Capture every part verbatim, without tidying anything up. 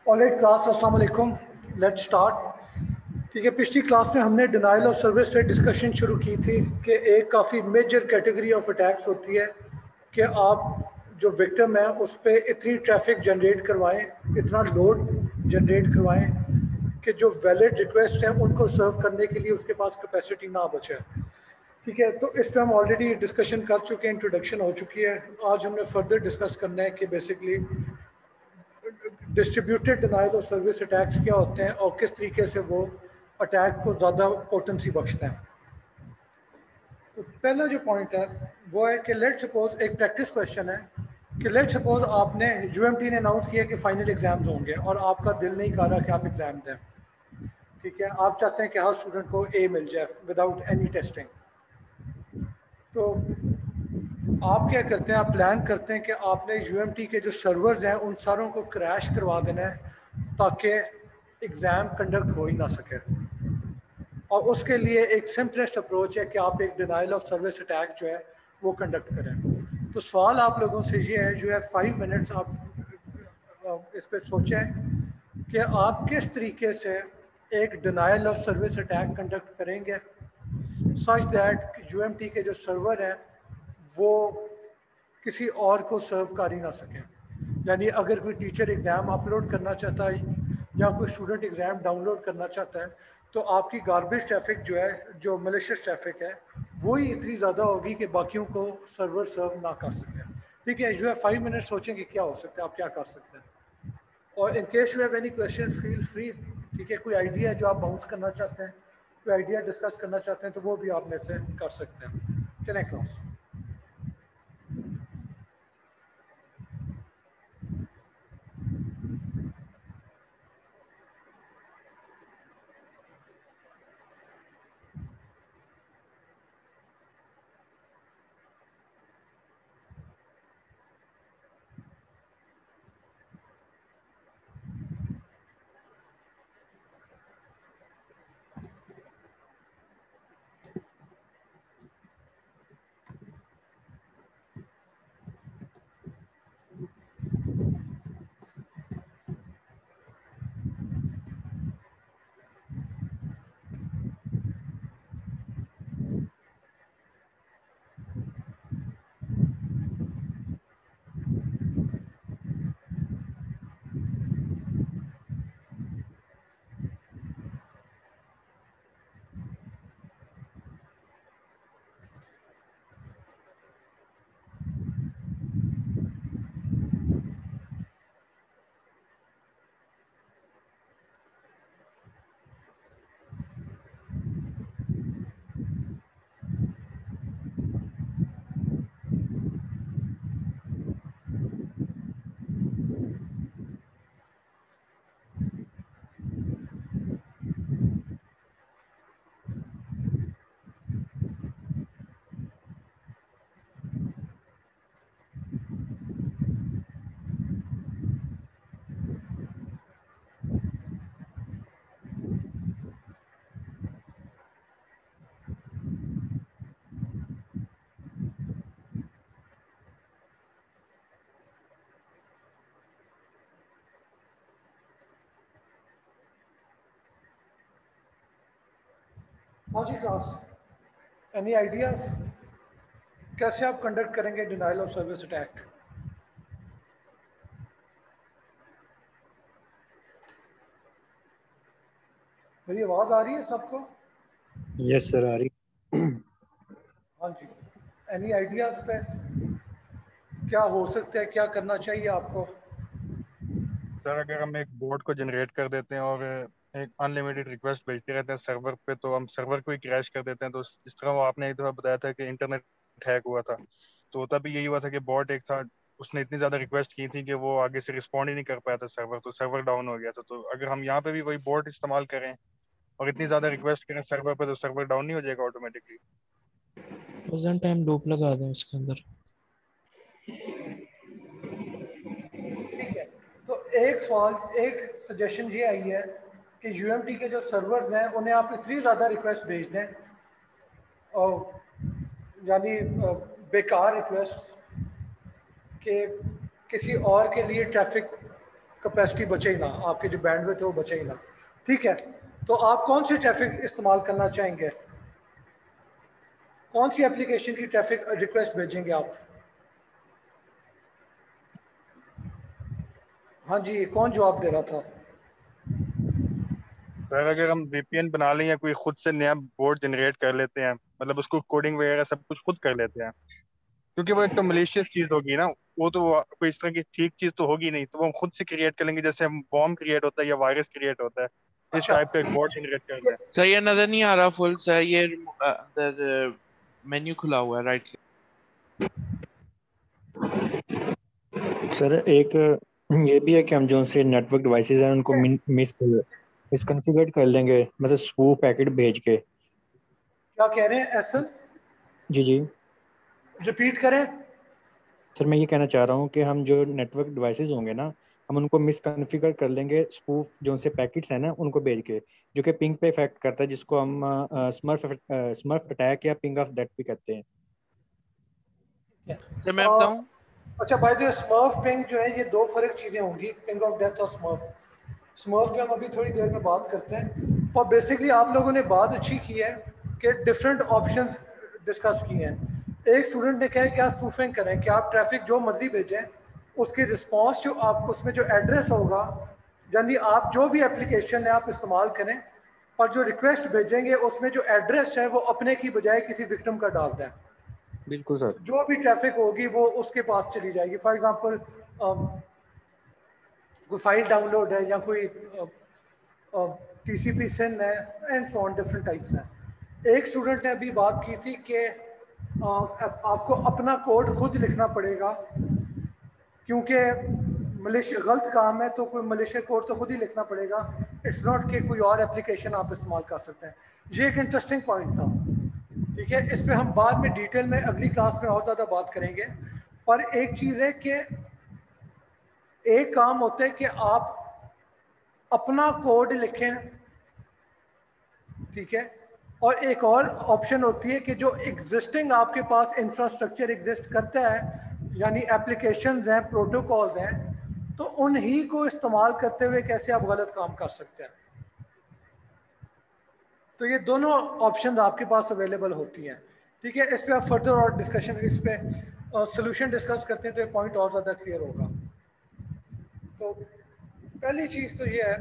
Alright class, अस्सलाम वालेकुम। Let's start. ठीक है, पिछली क्लास में हमने डिनाइल ऑफ सर्विस पे डिस्कशन शुरू की थी कि एक काफ़ी मेजर कैटेगरी ऑफ अटैक्स होती है कि आप जो विक्टिम है उस पर इतनी ट्रैफिक जनरेट करवाएं, इतना लोड जनरेट करवाएं कि जो वैलिड रिक्वेस्ट हैं उनको सर्व करने के लिए उसके पास कैपेसिटी ना बचे। ठीक है, तो इस पर हम ऑलरेडी डिस्कशन कर चुके हैं, इंट्रोडक्शन हो चुकी है। आज हमने फर्दर डिस्कस करना है कि basically distributed denial of service attacks क्या होते हैं और किस तरीके से वो अटैक को ज़्यादा पोटेंसी बख्शते हैं। तो पहला जो पॉइंट है वो है कि लेट सपोज, एक प्रैक्टिस क्वेश्चन है कि लेट सपोज आपने यूएमटी ने अनाउंस किया कि फाइनल एग्जाम्स होंगे और आपका दिल नहीं कर रहा कि आप एग्ज़ाम दें। ठीक है, आप चाहते हैं कि हर स्टूडेंट को ए मिल जाए विदाउट एनी टेस्टिंग। तो आप क्या करते हैं, आप प्लान करते हैं कि आपने यूएमटी के जो सर्वर्स हैं उन सारों को क्रैश करवा देना है ताकि एग्ज़ाम कंडक्ट हो ही ना सके। और उसके लिए एक सिंपलेस्ट अप्रोच है कि आप एक डिनाइल ऑफ सर्विस अटैक जो है वो कंडक्ट करें। तो सवाल आप लोगों से ये है, जो है फाइव मिनट्स आप इस पर सोचें कि आप किस तरीके से एक denial of service attack conduct करेंगे सच दैट यूएमटी के जो सर्वर हैं वो किसी और को सर्व कर ही ना सकें। यानी अगर कोई टीचर एग्ज़ाम अपलोड करना चाहता है या कोई स्टूडेंट एग्ज़ाम डाउनलोड करना चाहता है तो आपकी गार्बेज ट्रैफिक जो है, जो मलिशियस ट्रैफिक है, वही इतनी ज़्यादा होगी कि बाकियों को सर्वर सर्व ना कर सकें। ठीक है, जो है फाइव मिनट सोचेंगे क्या हो सकता है, आप क्या कर सकते हैं। और in case you have any question feel free. ठीक है, कोई आइडिया जो आप बाउंस करना चाहते हैं, कोई आइडिया डिस्कस करना चाहते हैं तो वो भी आप में से कर सकते हैं। चलें क्लास। हाँ जी क्लास, एनी आइडियाज कैसे आप कंडक्ट करेंगे डिनाइल ऑफ सर्विस अटैक? मेरी आवाज़ आ रही है सबको? यस सर, आ रही। हाँ जी, एनी आइडियाज पे क्या हो सकता है, क्या करना चाहिए आपको? सर अगर हम एक बोर्ड को जनरेट कर देते हैं और एक अनलिमिटेड रिक्वेस्ट भेजते रहते हैं सर्वर पे, तो हम सर्वर को ही क्रैश कर देते हैं। तो इस तरह वो आपने एक दफा बताया था कि इंटरनेट हैक हुआ था, तो होता भी यही हुआ था कि बॉट एक था, उसने इतनी ज्यादा रिक्वेस्ट की थी कि वो आगे से रिस्पॉन्ड ही नहीं कर पाया था सर्वर, तो सर्वर डाउन हो गया था। तो अगर हम यहाँ पे भी वही बोर्ड इस्तेमाल करें और इतनी ज्यादा रिक्वेस्ट करें सर्वर पे, तो सर्वर डाउन नहीं हो जाएगा ऑटोमेटिकली? थाउजेंड टाइम लूप लगा दें उसके अंदर। ठीक है, तो एक सवाल, एक सजेशन ये आई है कि यूएमटी के जो सर्वर्स हैं उन्हें आप इतनी ज़्यादा रिक्वेस्ट भेज दें, और यानी अ, बेकार रिक्वेस्ट, कि किसी और के लिए ट्रैफिक कैपेसिटी बचे ही ना, आपके जो बैंडविड्थ है वो बचे ही ना। ठीक है, तो आप कौन सी ट्रैफिक इस्तेमाल करना चाहेंगे, कौन सी एप्लीकेशन की ट्रैफिक रिक्वेस्ट भेजेंगे आप? हाँ जी, कौन जवाब दे रहा था? सर अगर हम वीपीएन बना लें या कोई खुद से नया बोर्ड जनरेट कर लेते हैं, मतलब उसको कोडिंग वगैरह सब कुछ खुद कर लेते हैं, क्योंकि वो एक तो मलेशियस चीज होगी ना, वो तो कोई इस तरह की ठीक चीज तो होगी नहीं, तो वो हम खुद से क्रिएट कर लेंगे, जैसे हम बॉम्ब क्रिएट होता है या वायरस क्रिएट होता है, इस अच्छा, टाइप का एक बोर्ड जनरेट कर लें। सर ये नजर नहीं आ रहा फुल सर, ये अंदर मेन्यू खुला हुआ है राइट। सर एक ये भी है कि हम जो से नेटवर्क डिवाइसेस हैं उनको मिस मिसकॉन्फ़िगर कर लेंगे, मतलब स्पूफ पैकेट भेज के। क्या कह रहे हैं एसन? जी जी रिपीट करें। सर, मैं ये कहना चाह रहा हूँ कि हम जो नेटवर्क डिवाइसेस होंगे ना, हम उनको मिसकॉन्फ़िगर कर लेंगे स्पूफ जो उनसे पैकेट्स हैं ना उनको भेज के, जो कि पिंग पे इफेक्ट करता है, जिसको हम स्मर्फ स्मर्फ अटैक या पिंग ऑफ डेथ भी कहते हैं। सर मैं बताऊं? अच्छा भाई, जो स्मर्फ पिंग जो है, ये दो फर्क चीज़ें होंगी, पिंग ऑफ डेथ और स्मर्फ। स्मर्फ पे हम अभी थोड़ी देर में बात करते हैं। और बेसिकली आप लोगों ने बात अच्छी की है कि डिफरेंट ऑप्शंस डिस्कस किए हैं। एक स्टूडेंट ने कहा कि आप स्पूफिंग करें कि आप ट्रैफिक जो मर्जी भेजें, उसकी रिस्पॉन्स जो आप उसमें जो एड्रेस होगा, यानी आप जो भी एप्लीकेशन है आप इस्तेमाल करें, और जो रिक्वेस्ट भेजेंगे उसमें जो एड्रेस है वो अपने की बजाय किसी विक्टिम का डाल दें। बिल्कुल सर। जो भी ट्रैफिक होगी वो उसके पास चली जाएगी। फॉर एग्जांपल कोई फाइल डाउनलोड है या कोई टीसीपी सिन है and so on, different types हैं। एक स्टूडेंट ने अभी बात की थी कि आपको अपना कोड खुद लिखना पड़ेगा, क्योंकि मलेशिया गलत काम है तो कोई मलेशिया कोड तो खुद ही लिखना पड़ेगा। इट्स नॉट कि कोई और एप्लीकेशन आप इस्तेमाल कर सकते हैं। ये एक इंटरेस्टिंग पॉइंट था। ठीक है, इस पे हम बाद में डिटेल में अगली क्लास में और ज़्यादा बात करेंगे। पर एक चीज़ है कि एक काम होता है कि आप अपना कोड लिखें, ठीक है, और एक और ऑप्शन होती है कि जो एग्जिस्टिंग आपके पास इंफ्रास्ट्रक्चर एग्जिस्ट करता है, यानी एप्लीकेशंस हैं, प्रोटोकॉल्स हैं, तो उन्हीं को इस्तेमाल करते हुए कैसे आप गलत काम कर सकते हैं। तो ये दोनों ऑप्शन आपके पास अवेलेबल होती हैं। ठीक है, इस पर आप फर्दर और डिस्कशन, इस पर सोल्यूशन डिस्कस करते हैं तो ये पॉइंट और ज़्यादा क्लियर होगा। तो पहली चीज़ तो ये है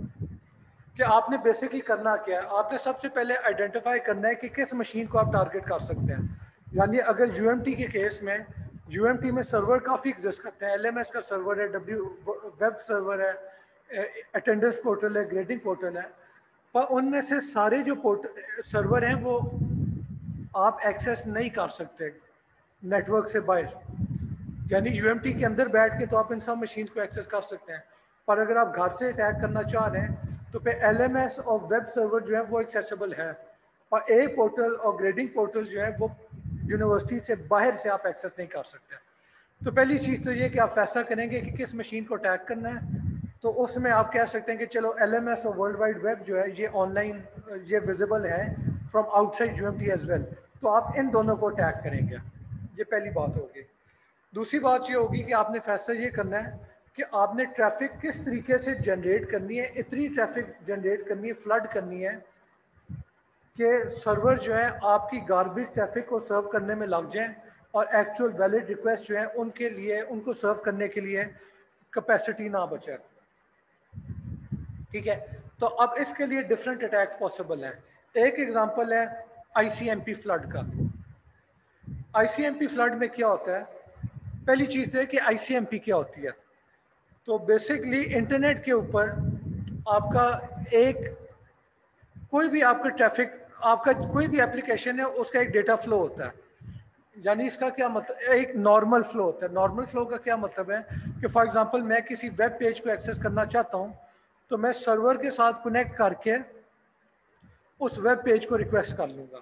कि आपने बेसिकली करना क्या है। आपने सबसे पहले आइडेंटिफाई करना है कि किस मशीन को आप टारगेट कर सकते हैं। यानी अगर यूएमटी के केस में, यूएमटी में सर्वर काफ़ी एग्जिस्ट करते हैं। एलएमएस का सर्वर है, डब्ल्यू वेब सर्वर है, अटेंडेंस पोर्टल है, ग्रेडिंग पोर्टल है, पर उनमें से सारे जो पोर्ट सर्वर हैं वो आप एक्सेस नहीं कर सकते नेटवर्क से बाहर। यानी यूएमटी के अंदर बैठ के तो आप इन सब मशीन को एक्सेस कर सकते हैं, पर अगर आप घर से अटैक करना चाह रहे हैं तो फिर एलएमएस और वेब सर्वर जो है वो एक्सेसिबल है, और ए पोर्टल और ग्रेडिंग पोर्टल जो है वो यूनिवर्सिटी से बाहर से आप एक्सेस नहीं कर सकते। तो पहली चीज़ तो ये कि आप फैसला करेंगे कि किस मशीन को अटैक करना है। तो उसमें आप कह सकते हैं कि चलो एलएमएस और वर्ल्ड वाइड वेब जो है ये ऑनलाइन, ये विजिबल है from outside UMT as well, तो आप इन दोनों को अटैक करेंगे। ये पहली बात होगी। दूसरी बात ये होगी कि आपने फैसला ये करना है कि आपने ट्रैफिक किस तरीके से जनरेट करनी है। इतनी ट्रैफिक जनरेट करनी है, फ्लड करनी है कि सर्वर जो है आपकी गार्बेज ट्रैफिक को सर्व करने में लग जाएं और एक्चुअल वैलिड रिक्वेस्ट जो है उनके लिए, उनको सर्व करने के लिए कैपेसिटी ना बचे। ठीक है, तो अब इसके लिए डिफरेंट अटैक्स पॉसिबल हैं। एक एग्जांपल है आईसीएमपी फ्लड का। आईसीएमपी फ्लड में क्या होता है? पहली चीज़ तो है कि आईसीएमपी क्या होती है। तो बेसिकली इंटरनेट के ऊपर आपका एक कोई भी आपका ट्रैफिक, आपका कोई भी एप्लीकेशन है, उसका एक डेटा फ्लो होता है। यानी इसका क्या मतलब, एक नॉर्मल फ्लो होता है। नॉर्मल फ्लो का क्या मतलब है कि फॉर एग्जांपल मैं किसी वेब पेज को एक्सेस करना चाहता हूं, तो मैं सर्वर के साथ कनेक्ट करके उस वेब पेज को रिक्वेस्ट कर लूँगा।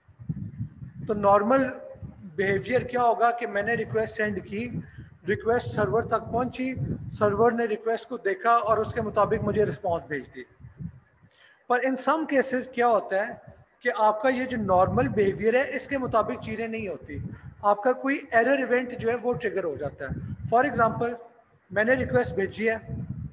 तो नॉर्मल बिहेवियर क्या होगा कि मैंने रिक्वेस्ट सेंड की, रिक्वेस्ट सर्वर तक पहुंची, सर्वर ने रिक्वेस्ट को देखा और उसके मुताबिक मुझे रिस्पॉन्स भेज दी। पर इन सम केसेस क्या होता है कि आपका ये जो नॉर्मल बिहेवियर है इसके मुताबिक चीज़ें नहीं होती। आपका कोई एरर इवेंट जो है वो ट्रिगर हो जाता है। फॉर एग्जांपल मैंने रिक्वेस्ट भेजी है,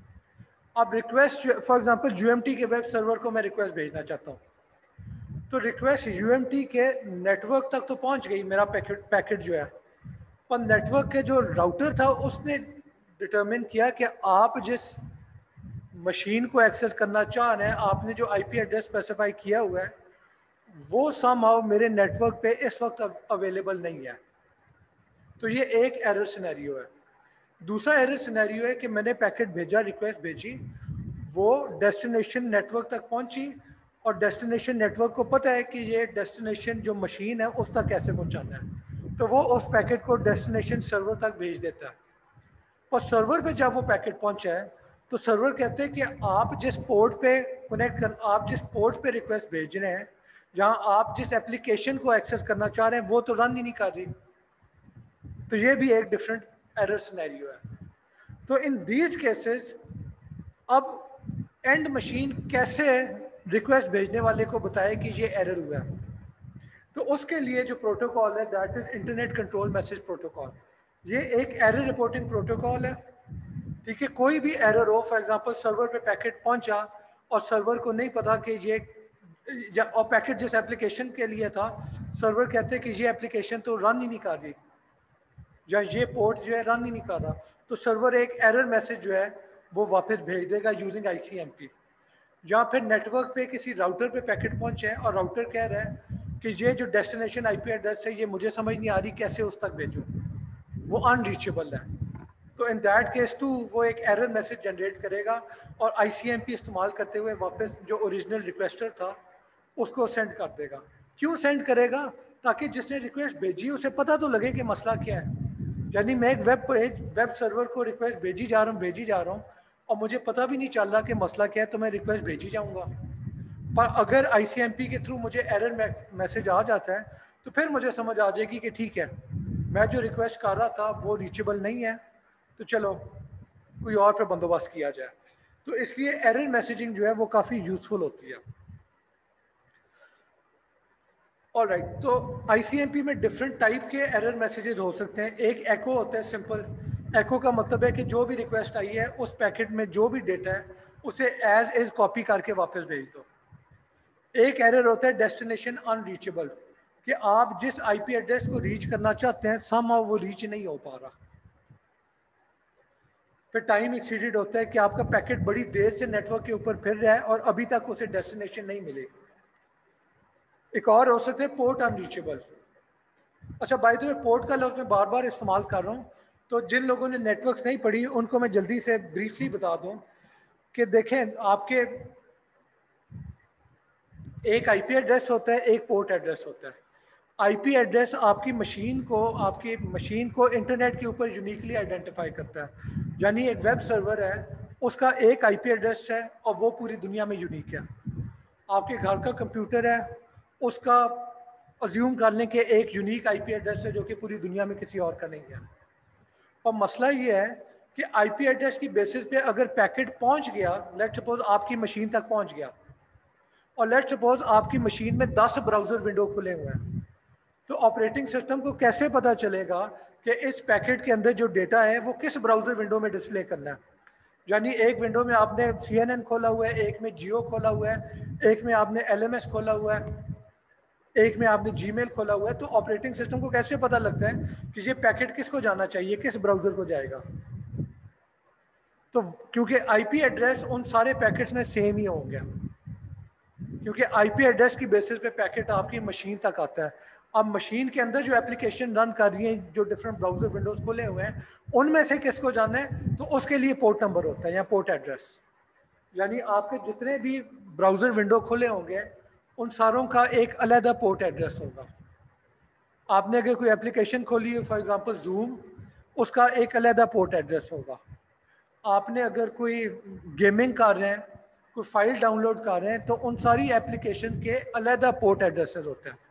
अब रिक्वेस्ट फॉर एग्जांपल यूएमटी के वेब सर्वर को मैं रिक्वेस्ट भेजना चाहता हूँ, तो रिक्वेस्ट यूएमटी के नेटवर्क तक तो पहुंच गई मेरा पैकेट पैकेट जो है, पर नेटवर्क के जो राउटर था उसने डिटरमिन किया कि आप जिस मशीन को एक्सेस करना चाह रहे हैं, आपने जो आईपी एड्रेस स्पेसिफाई किया हुआ है वो समहाउ मेरे नेटवर्क पे इस वक्त अवेलेबल नहीं है। तो ये एक एरर सिनेरियो है। दूसरा एरर सिनेरियो है कि मैंने पैकेट भेजा, रिक्वेस्ट भेजी, वो डेस्टिनेशन नेटवर्क तक पहुंची और डेस्टिनेशन नेटवर्क को पता है कि ये डेस्टिनेशन जो मशीन है उस तक कैसे पहुंचाना है, तो वो उस पैकेट को डेस्टिनेशन सर्वर तक भेज देता है। और सर्वर पे जब वो पैकेट पहुंचा है तो सर्वर कहते हैं कि आप जिस पोर्ट पे कनेक्ट कर आप जिस पोर्ट पे रिक्वेस्ट भेज रहे हैं, जहां आप जिस एप्लीकेशन को एक्सेस करना चाह रहे हैं वो तो रन ही नहीं कर रही। तो ये भी एक डिफरेंट एरर सिनेरियो है। तो इन दीज केसेस अब एंड मशीन कैसे रिक्वेस्ट भेजने वाले को बताए कि ये एरर हुआ है, तो उसके लिए जो प्रोटोकॉल है that is internet control message protocol. ये एक एरर रिपोर्टिंग प्रोटोकॉल है, ठीक है। कोई भी एरर हो, फॉर एग्जांपल सर्वर पे पैकेट पहुंचा और सर्वर को नहीं पता कि ये या और पैकेट जिस एप्लीकेशन के लिए था, सर्वर कहते हैं कि ये एप्लीकेशन तो रन ही नहीं कर रही या ये पोर्ट जो है रन ही नहीं कर रहा, तो सर्वर एक एरर मैसेज जो है वो वापस भेज देगा यूजिंग आईसीएमपी। या फिर नेटवर्क पे किसी राउटर पे पैकेट पहुंचे है और राउटर कह रहा है कि ये जो डेस्टिनेशन आईपी एड्रेस है ये मुझे समझ नहीं आ रही, कैसे उस तक भेजूं, वो अनरीचेबल है। तो इन दैट केस टू वो एक एरर मैसेज जनरेट करेगा और आईसीएमपी इस्तेमाल करते हुए वापस जो ओरिजिनल रिक्वेस्टर था उसको सेंड कर देगा। क्यों सेंड करेगा? ताकि जिसने रिक्वेस्ट भेजी उसे पता तो लगे कि मसला क्या है। यानी मैं एक वेब पेज वेब सर्वर को रिक्वेस्ट भेजी जा रहा हूँ भेजी जा रहा हूँ और मुझे पता भी नहीं चल रहा कि मसला क्या है, तो मैं रिक्वेस्ट भेजी जाऊँगा। पर अगर आईसीएमपी के थ्रू मुझे एरर मैसेज आ जाता है तो फिर मुझे समझ आ जाएगी कि ठीक है, मैं जो रिक्वेस्ट कर रहा था वो रीचेबल नहीं है, तो चलो कोई और पे बंदोबस्त किया जाए। तो इसलिए एरर मैसेजिंग जो है वो काफ़ी यूजफुल होती है। ऑल राइट, तो आईसीएमपी में डिफरेंट टाइप के एरर मैसेजेस हो सकते हैं। एक एको होता है, सिंपल एको का मतलब है कि जो भी रिक्वेस्ट आई है उस पैकेट में जो भी डेटा है उसे एज इज कॉपी करके वापस भेज दो। एक एरर होता है डेस्टिनेशन अनरीचेबल, कि आप जिस आईपी एड्रेस को रीच करना चाहते हैं समहाउ वो रीच नहीं हो पा रहा। फिर टाइम एक्सीडेड होता है कि आपका पैकेट बड़ी देर से नेटवर्क के ऊपर फिर रहा है और अभी तक उसे डेस्टिनेशन नहीं मिली। एक और हो सकता है पोर्ट अनरीचेबल। अच्छा, बाय द वे पोर्ट का लफ्ज़ मैं बार बार इस्तेमाल कर रहा हूँ, तो जिन लोगों ने नेटवर्क्स नहीं पढ़ी उनको मैं जल्दी से ब्रीफली बता दूँ कि देखें, आपके एक आईपी एड्रेस होता है, एक पोर्ट एड्रेस होता है। आईपी एड्रेस आपकी मशीन को आपकी मशीन को इंटरनेट के ऊपर यूनिकली आइडेंटिफाई करता है। यानी एक वेब सर्वर है, उसका एक आईपी एड्रेस है और वो पूरी दुनिया में यूनिक है। आपके घर का कंप्यूटर है, उसका अज्यूम कर लें कि एक यूनिक आईपी एड्रेस है जो कि पूरी दुनिया में किसी और का नहीं है। और मसला ये है कि आईपी एड्रेस की बेसिस पे अगर पैकेट पहुंच गया, लेट सपोज आपकी मशीन तक पहुंच गया और लेट सपोज आपकी मशीन में दस ब्राउज़र विंडो खुले हुए हैं, तो ऑपरेटिंग सिस्टम को कैसे पता चलेगा कि इस पैकेट के अंदर जो डेटा है वो किस ब्राउज़र विंडो में डिस्प्ले करना है। यानी एक विंडो में आपने सी एन एन खोला हुआ है, एक में जियो खोला हुआ है, एक में आपने एल एम एस खोला हुआ है, एक में आपने जीमेल खोला हुआ है, तो ऑपरेटिंग सिस्टम को कैसे पता लगता है कि ये पैकेट किसको जाना चाहिए, किस ब्राउज़र को जाएगा? तो क्योंकि आईपी एड्रेस उन सारे पैकेट्स में सेम ही होंगे, क्योंकि आईपी एड्रेस की बेसिस पे पैकेट आपकी मशीन तक आता है। अब मशीन के अंदर जो एप्लीकेशन रन कर रही है, जो डिफरेंट ब्राउज़र विंडोज खुले हुए हैं, उनमें से किसको जाना है, तो उसके लिए पोर्ट नंबर होता है या पोर्ट एड्रेस। यानी आपके जितने भी ब्राउज़र विंडो खुले होंगे उन सारों का एक अलग पोर्ट एड्रेस होगा। आपने अगर कोई एप्लीकेशन खोली है, फॉर एग्जांपल जूम, उसका एक अलग पोर्ट एड्रेस होगा। आपने अगर कोई गेमिंग कर रहे हैं, कोई फाइल डाउनलोड कर रहे हैं, तो उन सारी एप्लीकेशन के अलग पोर्ट एड्रेसेस होते हैं।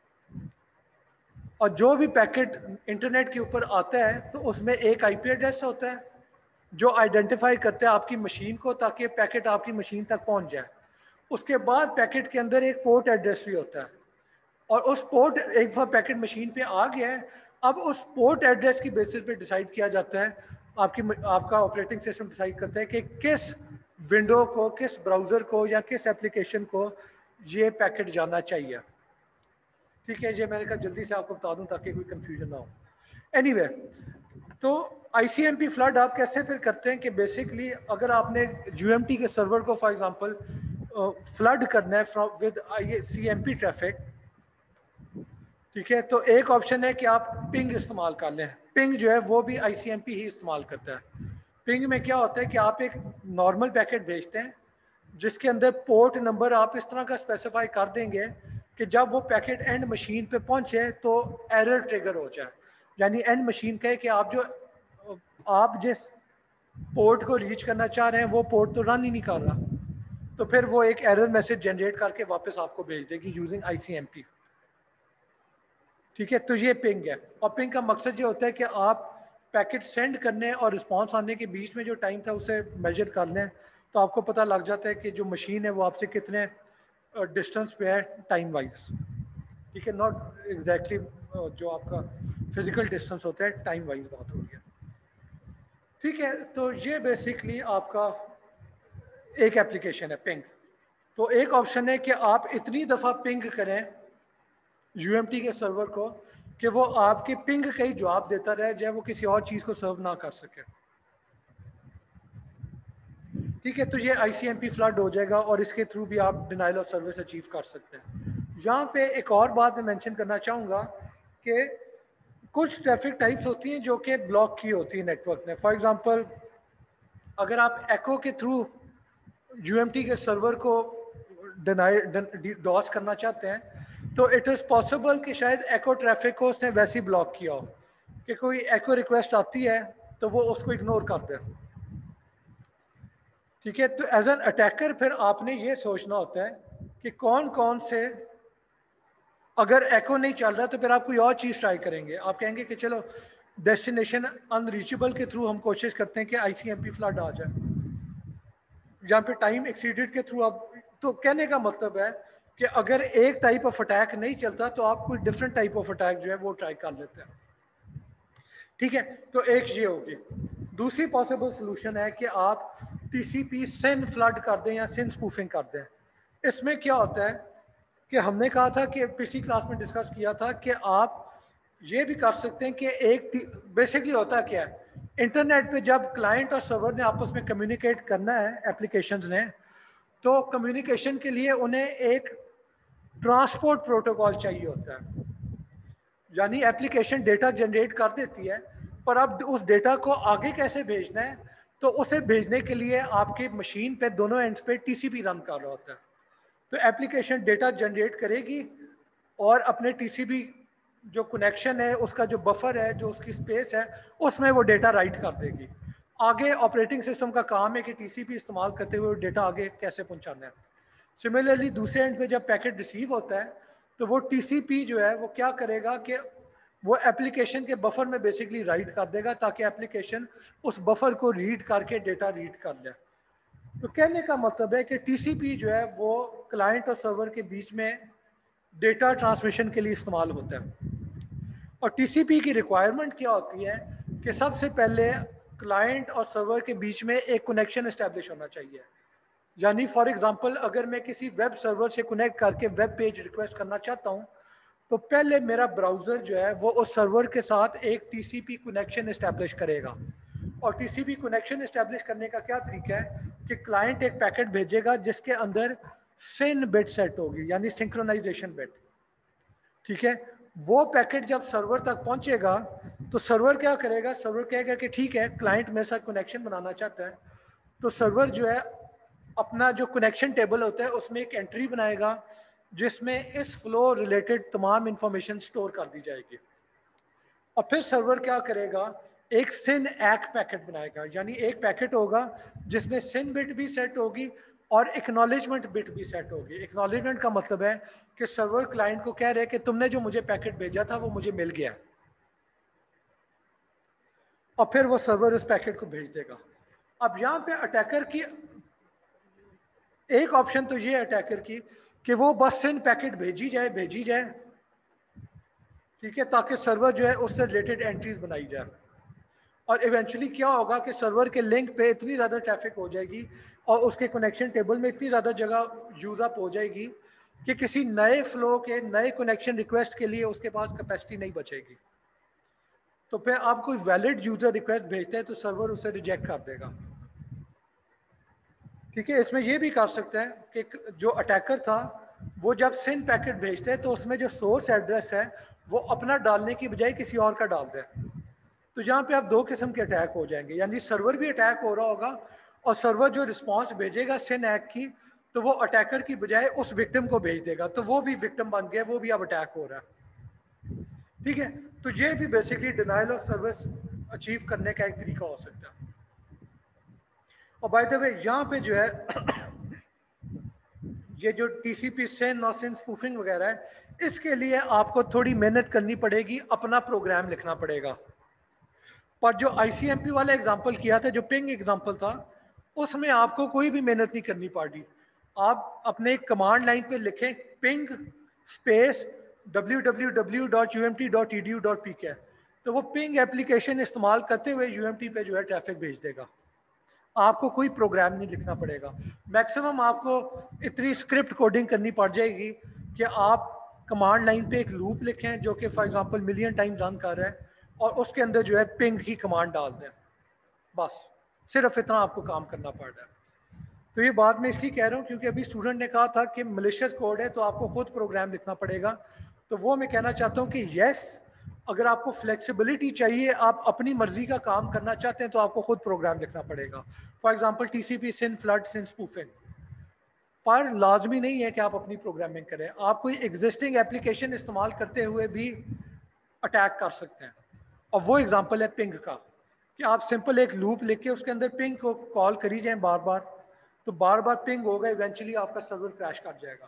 और जो भी पैकेट इंटरनेट के ऊपर आता है तो उसमें एक आईपी एड्रेस होता है जो आइडेंटिफाई करता है आपकी मशीन को, ताकि पैकेट आपकी मशीन तक पहुंच जाए। उसके बाद पैकेट के अंदर एक पोर्ट एड्रेस भी होता है, और उस पोर्ट एक बार पैकेट मशीन पे आ गया है, अब उस पोर्ट एड्रेस की बेसिस पे डिसाइड किया जाता है, आपकी आपका ऑपरेटिंग सिस्टम डिसाइड करता है कि किस विंडो को, किस ब्राउज़र को या किस एप्लीकेशन को ये पैकेट जाना चाहिए। ठीक है, ये मैंने कहा जल्दी से आपको बता दूं ताकि कोई कंफ्यूजन ना हो। एनीवे anyway, तो आईसीएमपी फ्लड आप कैसे फिर करते हैं कि बेसिकली अगर आपने यूएमटी के सर्वर को फॉर एग्जांपल फ्लड करना है फ्रॉम विद सीएमपी ट्रैफिक, ठीक है, तो एक ऑप्शन है कि आप पिंग इस्तेमाल कर लें। पिंग जो है वो भी आईसीएमपी ही इस्तेमाल करता है। पिंग में क्या होता है कि आप एक नॉर्मल पैकेट भेजते हैं जिसके अंदर पोर्ट नंबर आप इस तरह का स्पेसिफाई कर देंगे कि जब वो पैकेट एंड मशीन पे पहुंचे तो एरर ट्रिगर हो जाए, यानी एंड मशीन कहे कि आप जो आप जिस पोर्ट को रीच करना चाह रहे हैं वो पोर्ट तो रन ही नहीं कर रहा, तो फिर वो एक एरर मैसेज जनरेट करके वापस आपको भेज देगी यूजिंग आईसीएमपी। ठीक है, तो ये पिंग है। और पिंग का मकसद ये होता है कि आप पैकेट सेंड करने और रिस्पांस आने के बीच में जो टाइम था उसे मेजर कर लें, तो आपको पता लग जाता है कि जो मशीन है वो आपसे कितने डिस्टेंस पे है टाइम वाइज। ठीक है, नॉट एग्जैक्टली जो आपका फिजिकल डिस्टेंस होता है, टाइम वाइज बात हो रही है। ठीक है, तो ये बेसिकली आपका एक एप्लीकेशन है पिंग। तो एक ऑप्शन है कि आप इतनी दफ़ा पिंग करें यूएमटी के सर्वर को कि वो आपके पिंग का ही जवाब देता रहे, चाहे वो किसी और चीज़ को सर्व ना कर सके। ठीक है, तो ये आईसीएमपी फ्लड हो जाएगा और इसके थ्रू भी आप डिनाइल ऑफ सर्विस अचीव कर सकते हैं। यहाँ पे एक और बात मैं मेंशन करना चाहूँगा कि कुछ ट्रैफिक टाइप्स होती हैं जो कि ब्लॉक की होती है नेटवर्क में। फॉर एग्जांपल अगर आप एको के थ्रू यूएमटी के सर्वर को डिनाई डॉस करना चाहते हैं तो इट इज़ पॉसिबल कि शायद एको ट्रैफिक को उसने वैसे ही ब्लॉक किया हो कि कोई एको रिक्वेस्ट आती है तो वो उसको इग्नोर कर दे। ठीक है, तो एज एन अटैकर फिर आपने ये सोचना होता है कि कौन कौन से, अगर एको नहीं चल रहा तो फिर आप कोई और चीज़ ट्राई करेंगे। आप कहेंगे कि चलो डेस्टिनेशन अनरीचेबल के थ्रू हम कोशिश करते हैं कि आईसीएमपी फ्लड आ जाए, जहाँ पे टाइम एक्सीडेड के थ्रू आप, तो कहने का मतलब है कि अगर एक टाइप ऑफ अटैक नहीं चलता तो आप कोई डिफरेंट टाइप ऑफ अटैक जो है वो ट्राई कर लेते हैं। ठीक है, तो एक ये होगी। दूसरी पॉसिबल सोल्यूशन है कि आप टीसीपी सिन फ्लड कर दें या सिन स्पूफिंग कर दें। इसमें क्या होता है कि हमने कहा था कि पिछली क्लास में डिस्कस किया था कि आप ये भी कर सकते हैं कि एक बेसिकली होता क्या है, इंटरनेट पे जब क्लाइंट और सर्वर ने आपस में कम्युनिकेट करना है एप्लीकेशंस ने, तो कम्युनिकेशन के लिए उन्हें एक ट्रांसपोर्ट प्रोटोकॉल चाहिए होता है। यानी एप्लीकेशन डेटा जनरेट कर देती है, पर अब उस डेटा को आगे कैसे भेजना है, तो उसे भेजने के लिए आपकी मशीन पे दोनों एंड्स पे टीसीपी रन कर रहा होता है। तो एप्लीकेशन डेटा जनरेट करेगी और अपने टीसीपी जो कनेक्शन है, उसका जो बफर है, जो उसकी स्पेस है, उसमें वो डेटा राइट कर देगी। आगे ऑपरेटिंग सिस्टम का काम है कि टीसीपी इस्तेमाल करते हुए डेटा आगे कैसे पहुंचाना है। सिमिलरली दूसरे एंड पे जब पैकेट रिसीव होता है तो वो टीसीपी जो है वो क्या करेगा कि वो एप्लीकेशन के बफर में बेसिकली राइट कर देगा ताकि एप्लीकेशन उस बफर को रीड करके डेटा रीड कर ले। तो कहने का मतलब है कि टीसीपी जो है वो क्लाइंट और सर्वर के बीच में डेटा ट्रांसमिशन के लिए इस्तेमाल होता है। और टीसीपी की रिक्वायरमेंट क्या होती है कि सबसे पहले क्लाइंट और सर्वर के बीच में एक कनेक्शन इस्टेब्लिश होना चाहिए। यानी फॉर एग्जांपल अगर मैं किसी वेब सर्वर से कनेक्ट करके वेब पेज रिक्वेस्ट करना चाहता हूं तो पहले मेरा ब्राउज़र जो है वो उस सर्वर के साथ एक टीसीपी कनेक्शन इस्टेब्लिश करेगा। और टीसीपी कनेक्शन इस्टेब्लिश करने का क्या तरीका है कि क्लाइंट एक पैकेट भेजेगा जिसके अंदर सिन बिट सेट होगी, यानी सिंक्रोनाइजेशन बिट। ठीक है, वो पैकेट जब सर्वर तक पहुंचेगा तो सर्वर क्या करेगा, सर्वर कहेगा कि ठीक है क्लाइंट मेरे साथ कनेक्शन बनाना चाहता है, तो सर्वर जो है अपना जो कनेक्शन टेबल होता है उसमें एक एंट्री बनाएगा जिसमें इस फ्लो रिलेटेड तमाम इंफॉर्मेशन स्टोर कर दी जाएगी। और फिर सर्वर क्या करेगा, एक सिन एक पैकेट बनाएगा, यानी एक पैकेट होगा जिसमें सिन बिट भी सेट होगी और एक्नॉलेजमेंट बिट भी सेट होगी। एक्नॉलेजमेंट का मतलब है कि सर्वर क्लाइंट को कह रहे हैं कि तुमने जो मुझे पैकेट भेजा था वो मुझे मिल गया, और फिर वो सर्वर उस पैकेट को भेज देगा। अब यहाँ पे अटैकर की एक ऑप्शन तो ये है अटैकर की कि वो बस सिन पैकेट भेजी जाए भेजी जाए ठीक है, ताकि सर्वर जो है उससे रिलेटेड एंट्रीज बनाई जाए। और इवेंचुअली क्या होगा कि सर्वर के लिंक पे इतनी ज़्यादा ट्रैफिक हो जाएगी और उसके कनेक्शन टेबल में इतनी ज़्यादा जगह यूज़ अप हो जाएगी कि किसी नए फ्लो के नए कनेक्शन रिक्वेस्ट के लिए उसके पास कैपेसिटी नहीं बचेगी। तो फिर आप कोई वैलिड यूज़र रिक्वेस्ट भेजते हैं तो सर्वर उसे रिजेक्ट कर देगा। ठीक है, इसमें यह भी कर सकते हैं कि जो अटैकर था वो जब सिन पैकेट भेजते हैं तो उसमें जो सोर्स एड्रेस है वो अपना डालने की बजाय किसी और का डाल दे। तो यहाँ पे आप दो किस्म के अटैक हो जाएंगे, यानी सर्वर भी अटैक हो रहा होगा और सर्वर जो रिस्पांस भेजेगा सिन हैक की तो वो अटैकर की बजाय उस विक्टिम को भेज देगा, तो वो भी विक्टिम बन गया, वो भी अब अटैक हो रहा है। ठीक है, तो ये भी basically denial of service achieve करने का एक तरीका हो सकता है। और बाय द वे यहाँ पे जो है ये जो टीसीपी सिन और सिन स्पूफिंग वगैरह है, इसके लिए आपको थोड़ी मेहनत करनी पड़ेगी, अपना प्रोग्राम लिखना पड़ेगा। पर जो आईसीएमपी वाला एग्जांपल किया था, जो पिंग एग्जांपल था, उसमें आपको कोई भी मेहनत नहीं करनी पड़ी। आप अपने कमांड लाइन पे लिखें ping space W W W dot U M T dot E D U dot P K, तो वो पिंग एप्लीकेशन इस्तेमाल करते हुए यूएमटी पे जो है ट्रैफिक भेज देगा। आपको कोई प्रोग्राम नहीं लिखना पड़ेगा। मैक्सिमम आपको इतनी स्क्रिप्ट कोडिंग करनी पड़ जाएगी कि आप कमांड लाइन पे एक लूप लिखें जो कि for example million times run कर रहा है और उसके अंदर जो है पिंग की कमांड डाल दें, बस सिर्फ इतना आपको काम करना पड़ रहा है। तो ये बात मैं इसलिए कह रहा हूँ क्योंकि अभी स्टूडेंट ने कहा था कि मलिशियस कोड है तो आपको खुद प्रोग्राम लिखना पड़ेगा। तो वो मैं कहना चाहता हूँ कि यस, अगर आपको फ्लेक्सिबिलिटी चाहिए, आप अपनी मर्जी का काम करना चाहते हैं तो आपको खुद प्रोग्राम लिखना पड़ेगा। For example TCP SYN flood SYN spoofing, पर लाजमी नहीं है कि आप अपनी प्रोग्रामिंग करें। आप कोई एग्जिस्टिंग एप्लीकेशन इस्तेमाल करते हुए भी अटैक कर सकते हैं, और वो एग्जांपल है पिंग का कि आप सिंपल एक लूप लिख के उसके अंदर पिंग को कॉल करी जाए बार बार, तो बार बार पिंग होगा, इवेंचुअली आपका सर्वर क्रैश कर जाएगा।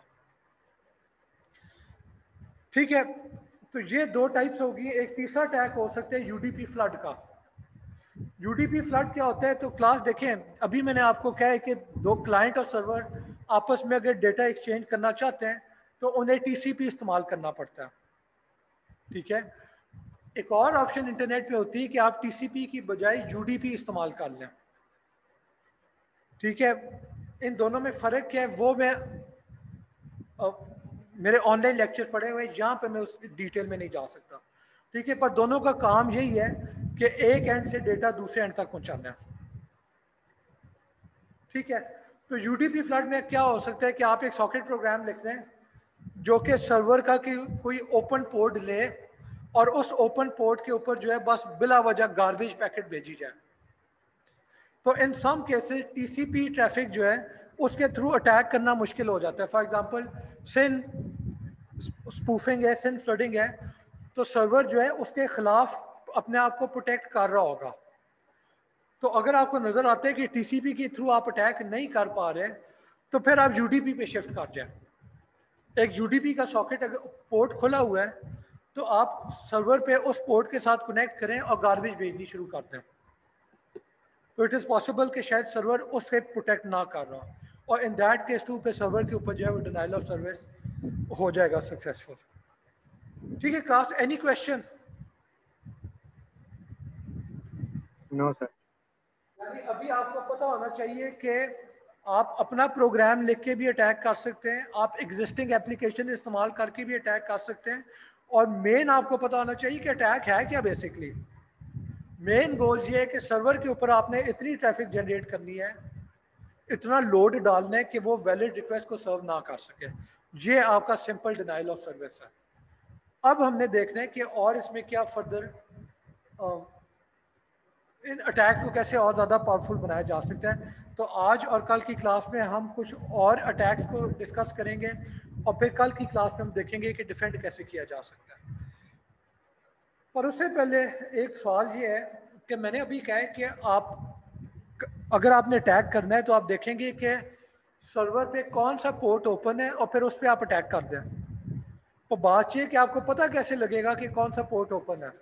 ठीक है, तो ये दो टाइप्स होगी। एक तीसरा अटैक हो सकता है यूडीपी फ्लड का। यूडीपी फ्लड क्या होता है, तो क्लास देखें, अभी मैंने आपको कहा है कि दो क्लाइंट और सर्वर आपस में अगर डेटा एक्सचेंज करना चाहते हैं तो उन्हें टीसीपी इस्तेमाल करना पड़ता है। ठीक है, एक और ऑप्शन इंटरनेट पे होती है कि आप टीसीपी की बजाय यूडीपी इस्तेमाल कर लें। ठीक है, इन दोनों में फ़र्क क्या है वो मैं आ, मेरे ऑनलाइन लेक्चर पढ़े हुए, यहाँ पे मैं उस डिटेल में नहीं जा सकता। ठीक है, पर दोनों का काम यही है कि एक एंड से डेटा दूसरे एंड तक पहुँचाना है। ठीक है, तो यूडीपी फ्लड में क्या हो सकता है कि आप एक सॉकेट प्रोग्राम लिखते हैं जो कि सर्वर का कि कोई ओपन पोर्ट ले और उस ओपन पोर्ट के ऊपर जो है बस बिला वजह गार्बेज पैकेट भेजी जाए। तो in some cases TCP traffic जो है उसके थ्रू अटैक करना मुश्किल हो जाता है। फॉर एग्जांपल सिन स्पूफिंग है, सिन फ्लडिंग है, तो सर्वर जो है उसके खिलाफ अपने आप को प्रोटेक्ट कर रहा होगा। तो अगर आपको नजर आता है कि टीसीपी के थ्रू आप अटैक नहीं कर पा रहे तो फिर आप यूडीपी पे शिफ्ट कर जाए। एक यूडीपी का सॉकेट अगर पोर्ट खुला हुआ है तो आप सर्वर पे उस पोर्ट के साथ कनेक्ट करें और गार्बेज भेजनी शुरू कर दें, तो इट इज़ पॉसिबल कि शायद सर्वर उससे प्रोटेक्ट ना कर रहा, और इन दैट केस टू पे सर्वर के ऊपर जो है वो डिनाइल ऑफ सर्विस हो जाएगा सक्सेसफुल। ठीक है class, any question? No sir. यानी अभी आपको पता होना चाहिए कि आप अपना प्रोग्राम लिख के भी अटैक कर सकते हैं, आप एग्जिस्टिंग एप्लीकेशन इस्तेमाल करके भी अटैक कर सकते हैं, और मेन आपको पता होना चाहिए कि अटैक है क्या। बेसिकली मेन गोल ये है कि सर्वर के ऊपर आपने इतनी ट्रैफिक जनरेट करनी है, इतना लोड डालना है कि वो वैलिड रिक्वेस्ट को सर्व ना कर सके। ये आपका सिंपल डिनाइल ऑफ सर्विस है। अब हमने देखना है कि और इसमें क्या फर्दर इन अटैक को कैसे और ज़्यादा पावरफुल बनाया जा सकता है। तो आज और कल की क्लास में हम कुछ और अटैक्स को डिस्कस करेंगे, और फिर कल की क्लास में हम देखेंगे कि डिफेंड कैसे किया जा सकता है। पर उससे पहले एक सवाल ये है कि मैंने अभी कहा है कि आप अगर आपने अटैक करना है तो आप देखेंगे कि सर्वर पे कौन सा पोर्ट ओपन है और फिर उस पर आप अटैक कर दें। तो बात ये कि आपको पता कैसे लगेगा कि कौन सा पोर्ट ओपन है।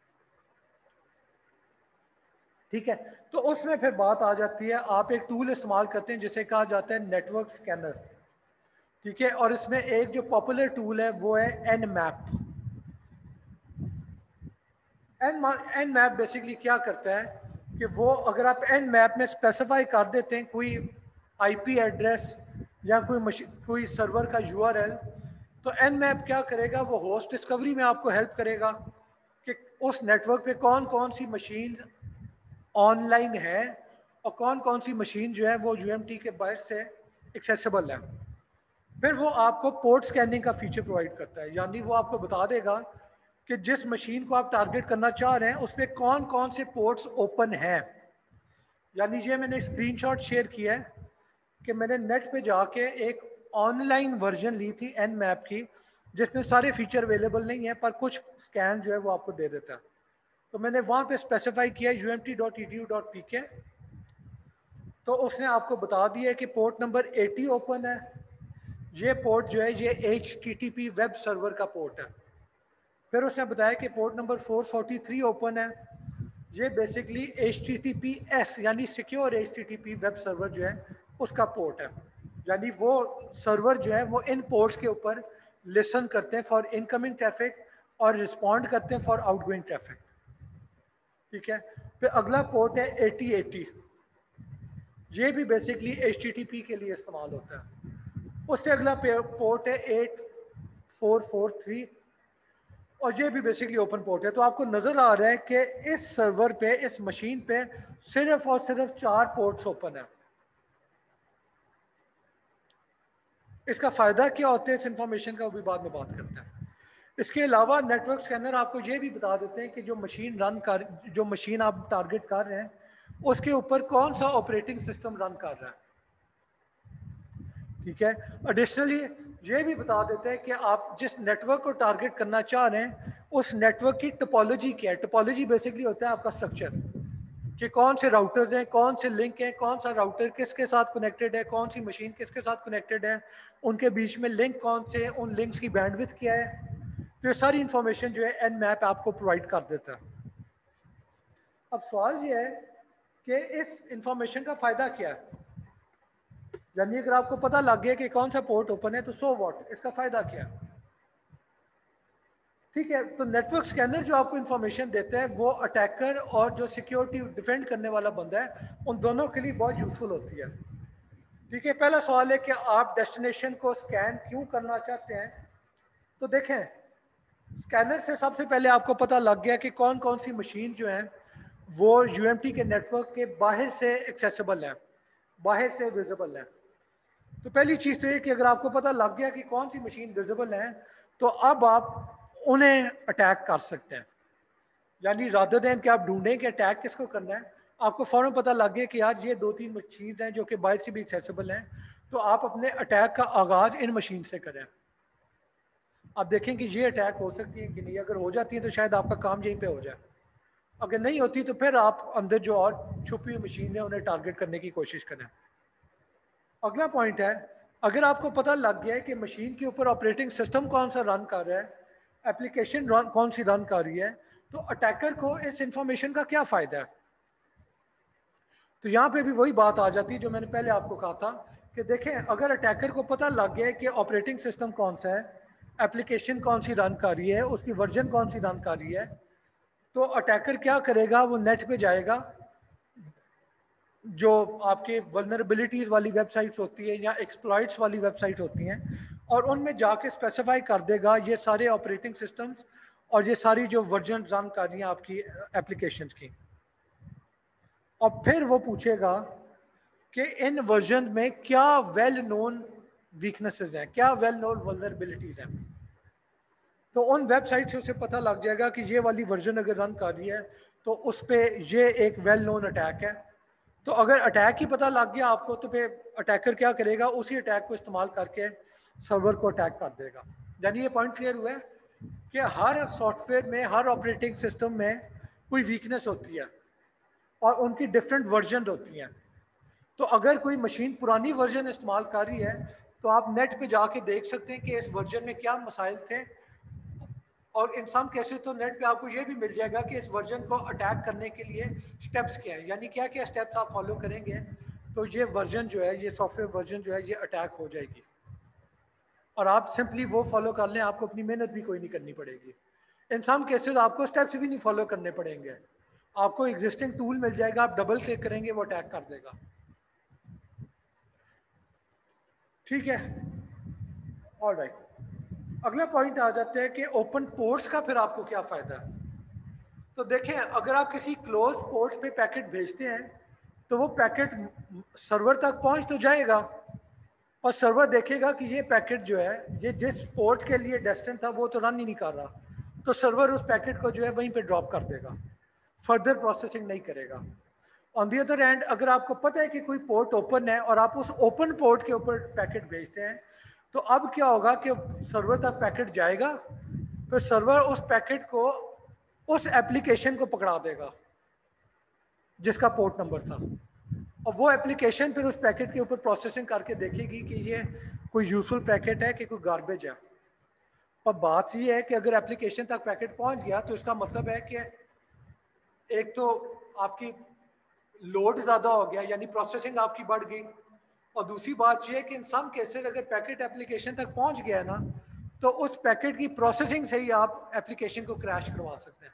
ठीक है, तो उसमें फिर बात आ जाती है, आप एक टूल इस्तेमाल करते हैं जिसे कहा जाता है नेटवर्क स्कैनर। ठीक है, और इसमें एक जो पॉपुलर टूल है वो है Nmap. N Nmap basically क्या करता है कि वो अगर आप एन मैप में स्पेसिफाई कर देते हैं कोई आईपी एड्रेस या कोई मशीन कोई सर्वर का यूआरएल, तो एनमैप क्या करेगा, वो होस्ट डिस्कवरी में आपको हेल्प करेगा कि उस नेटवर्क पे कौन कौन सी मशीन ऑनलाइन है और कौन कौन सी मशीन जो है वो यूएमटी के बाहर से एक्सेसिबल है। फिर वो आपको पोर्ट स्कैनिंग का फीचर प्रोवाइड करता है, यानी वो आपको बता देगा कि जिस मशीन को आप टारगेट करना चाह रहे हैं उसमें कौन कौन से पोर्ट्स ओपन हैं। यानी ये मैंने स्क्रीनशॉट शेयर किया है कि मैंने नेट पे जाके एक ऑनलाइन वर्जन ली थी एन मैप की, जिसमें सारे फीचर अवेलेबल नहीं है पर कुछ स्कैन जो है वो आपको दे देता है। तो मैंने वहाँ पे स्पेसिफाई किया U M T dot E D U dot P K, तो उसने आपको बता दिया कि पोर्ट नंबर अस्सी ओपन है। ये पोर्ट जो है ये H T T P web server का पोर्ट है। फिर उसने बताया कि पोर्ट नंबर चार सौ तैंतालीस ओपन है। ये basically H T T P S यानी secure H T T P web server जो है उसका पोर्ट है, यानी वो सर्वर जो है वो इन पोर्ट्स के ऊपर लिसन करते हैं फॉर इनकमिंग ट्रैफिक और रिस्पॉन्ड करते हैं फॉर आउटगोइंग ट्रैफिक। ठीक है, फिर अगला पोर्ट है अस्सी अस्सी, ये भी basically H T T P के लिए इस्तेमाल होता है। उससे अगला पोर्ट है एट फोर फोर थ्री और ये भी बेसिकली ओपन पोर्ट है। तो आपको नजर आ रहा है कि इस सर्वर पे, इस मशीन पे सिर्फ और सिर्फ चार पोर्ट्स ओपन है। इसका फायदा क्या होता है, इस इंफॉर्मेशन का भी बाद में बात करते हैं। इसके अलावा नेटवर्क स्कैनर आपको ये भी बता देते हैं कि जो मशीन रन कर जो मशीन आप टारगेट कर रहे हैं उसके ऊपर कौन सा ऑपरेटिंग सिस्टम रन कर रहा है। ठीक है, एडिशनली ये भी बता देते हैं कि आप जिस नेटवर्क को टारगेट करना चाह रहे हैं उस नेटवर्क की टोपोलॉजी क्या है। टोपोलॉजी बेसिकली होता है आपका स्ट्रक्चर, कि कौन से राउटर्स हैं, कौन से लिंक हैं, कौन सा राउटर किसके साथ कनेक्टेड है, कौन सी मशीन किसके साथ कनेक्टेड है, उनके बीच में लिंक कौन से हैं, उन लिंक्स की बैंडविड्थ क्या है। तो ये सारी इंफॉर्मेशन जो है एन मैप आपको प्रोवाइड कर देता है। अब सवाल ये है कि इस इंफॉर्मेशन का फायदा क्या है, यानी अगर आपको पता लग गया कि कौन सा पोर्ट ओपन है तो सो व्हाट, इसका फायदा क्या है। ठीक है, तो नेटवर्क स्कैनर जो आपको इंफॉर्मेशन देता है वो अटैकर और जो सिक्योरिटी डिफेंड करने वाला बंदा है उन दोनों के लिए बहुत यूजफुल होती है। ठीक है, पहला सवाल है कि आप डेस्टिनेशन को स्कैन क्यों करना चाहते हैं। तो देखें, स्कैनर से सबसे पहले आपको पता लग गया कि कौन कौन सी मशीन जो है वो यूएमटी के नेटवर्क के बाहर से एक्सेसिबल है, बाहर से विजिबल है। तो पहली चीज़ तो ये कि अगर आपको पता लग गया कि कौन सी मशीन विजिबल है तो अब आप उन्हें अटैक कर सकते हैं। यानी रादर देन कि आप ढूंढें कि अटैक किसको करना है, आपको फ़ौरन पता लग गया कि यार ये दो तीन मशीन हैं जो कि बाहर से भी एक्सेसिबल हैं, तो आप अपने अटैक का आगाज़ इन मशीन से करें। आप देखें कि ये अटैक हो सकती है कि नहीं, अगर हो जाती है तो शायद आपका काम यहीं पे हो जाए, अगर नहीं होती तो फिर आप अंदर जो और छुपी हुई मशीन है उन्हें टारगेट करने की कोशिश करें। अगला पॉइंट है, अगर आपको पता लग गया है कि मशीन के ऊपर ऑपरेटिंग सिस्टम कौन सा रन कर रहा है, एप्लीकेशन रन कौन सी रन कर रही है, तो अटैकर को इस इंफॉर्मेशन का क्या फ़ायदा है। तो यहाँ पे भी वही बात आ जाती है जो मैंने पहले आपको कहा था कि देखें, अगर अटैकर को पता लग गया है कि ऑपरेटिंग सिस्टम कौन सा है, एप्लीकेशन कौन सी रन कर रही है, उसकी वर्जन कौन सी रन कर रही है, तो अटैकर क्या करेगा, वो नेट पे जाएगा, जो आपके वल्नरेबिलिटीज़ वाली वेबसाइट्स होती है या एक्सप्लॉइट्स वाली वेबसाइट होती हैं, और उनमें जाके स्पेसिफाई कर देगा ये सारे ऑपरेटिंग सिस्टम्स और ये सारी जो वर्जन रन कर रही हैं आपकी एप्लीकेशंस की। और फिर वो पूछेगा कि इन वर्जन में क्या वेल नोन वीकनेसेस हैं, क्या वेल नोन वल्नरेबिलिटीज़ हैं। तो उन वेबसाइट से उसे पता लग जाएगा कि ये वाली वर्जन अगर रन कर रही है तो उस पर ये एक वेल नोन अटैक है। तो अगर अटैक ही पता लग गया आपको तो फिर अटैकर क्या करेगा, उसी अटैक को इस्तेमाल करके सर्वर को अटैक कर देगा। यानी ये पॉइंट क्लियर हुआ है कि हर सॉफ्टवेयर में, हर ऑपरेटिंग सिस्टम में कोई वीकनेस होती है और उनकी डिफरेंट वर्जन होती हैं। तो अगर कोई मशीन पुरानी वर्जन इस्तेमाल कर रही है तो आप नेट पे जाके देख सकते हैं कि इस वर्जन में क्या मसाइल थे, और इन सम केसेस तो नेट पे आपको ये भी मिल जाएगा कि इस वर्जन को अटैक करने के लिए स्टेप्स क्या है, यानी क्या क्या स्टेप्स आप फॉलो करेंगे तो ये वर्जन जो है, ये सॉफ्टवेयर वर्जन जो है ये अटैक हो जाएगी। और आप सिंपली वो फॉलो कर लें, आपको अपनी मेहनत भी कोई नहीं करनी पड़ेगी। इन सम केसेस आपको स्टेप्स भी नहीं फॉलो करने पड़ेंगे, आपको एग्जिस्टिंग टूल मिल जाएगा, आप डबल क्लिक करेंगे वो अटैक कर देगा। ठीक है, ऑलराइट। अगला पॉइंट आ जाता है कि ओपन पोर्ट्स का फिर आपको क्या फायदा है। तो देखें, अगर आप किसी क्लोज पोर्ट पे पैकेट भेजते हैं तो वो पैकेट सर्वर तक पहुंच तो जाएगा, और सर्वर देखेगा कि ये पैकेट जो है ये जिस पोर्ट के लिए डेस्टिनेट था वो तो रन ही नहीं कर रहा, तो सर्वर उस पैकेट को जो है वहीं पे ड्रॉप कर देगा, फर्दर प्रोसेसिंग नहीं करेगा। ऑन दी अदर हैंड, अगर आपको पता है कि कोई पोर्ट ओपन है और आप उस ओपन पोर्ट के ऊपर पैकेट भेजते हैं, तो अब क्या होगा कि सर्वर तक पैकेट जाएगा, फिर सर्वर उस पैकेट को उस एप्लीकेशन को पकड़ा देगा जिसका पोर्ट नंबर था, और वो एप्लीकेशन फिर उस पैकेट के ऊपर प्रोसेसिंग करके देखेगी कि ये कोई यूजफुल पैकेट है कि कोई गार्बेज है। और बात ये है कि अगर एप्लीकेशन तक पैकेट पहुंच गया तो इसका मतलब है कि एक तो आपकी लोड ज़्यादा हो गया, यानी प्रोसेसिंग आपकी बढ़ गई, और दूसरी बात यह है कि इन सम केसेस अगर पैकेट एप्लीकेशन तक पहुंच गया ना, तो उस पैकेट की प्रोसेसिंग से ही आप एप्लीकेशन को क्रैश करवा सकते हैं,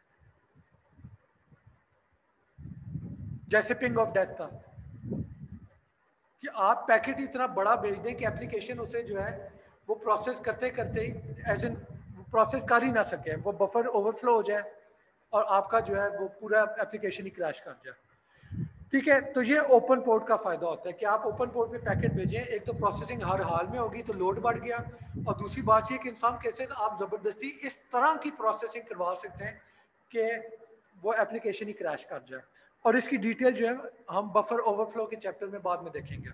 जैसे पिंग ऑफ डेथ था कि आप पैकेट इतना बड़ा भेज दें कि एप्लीकेशन उसे जो है वो प्रोसेस करते करते ही एज इन प्रोसेस कर ही ना सके, वो बफर ओवरफ्लो हो जाए और आपका जो है वो पूरा एप्लीकेशन ही क्रैश कर जाए। ठीक है, तो ये ओपन पोर्ट का फायदा होता है कि आप ओपन पोर्ट पे पैकेट भेजें, एक तो प्रोसेसिंग हर हाल में होगी तो लोड बढ़ गया, और दूसरी बात ये कि इन सम केसेस आप ज़बरदस्ती इस तरह की प्रोसेसिंग करवा सकते हैं कि वो एप्लीकेशन ही क्रैश कर जाए, और इसकी डिटेल जो है हम बफर ओवरफ्लो के चैप्टर में बाद में देखेंगे।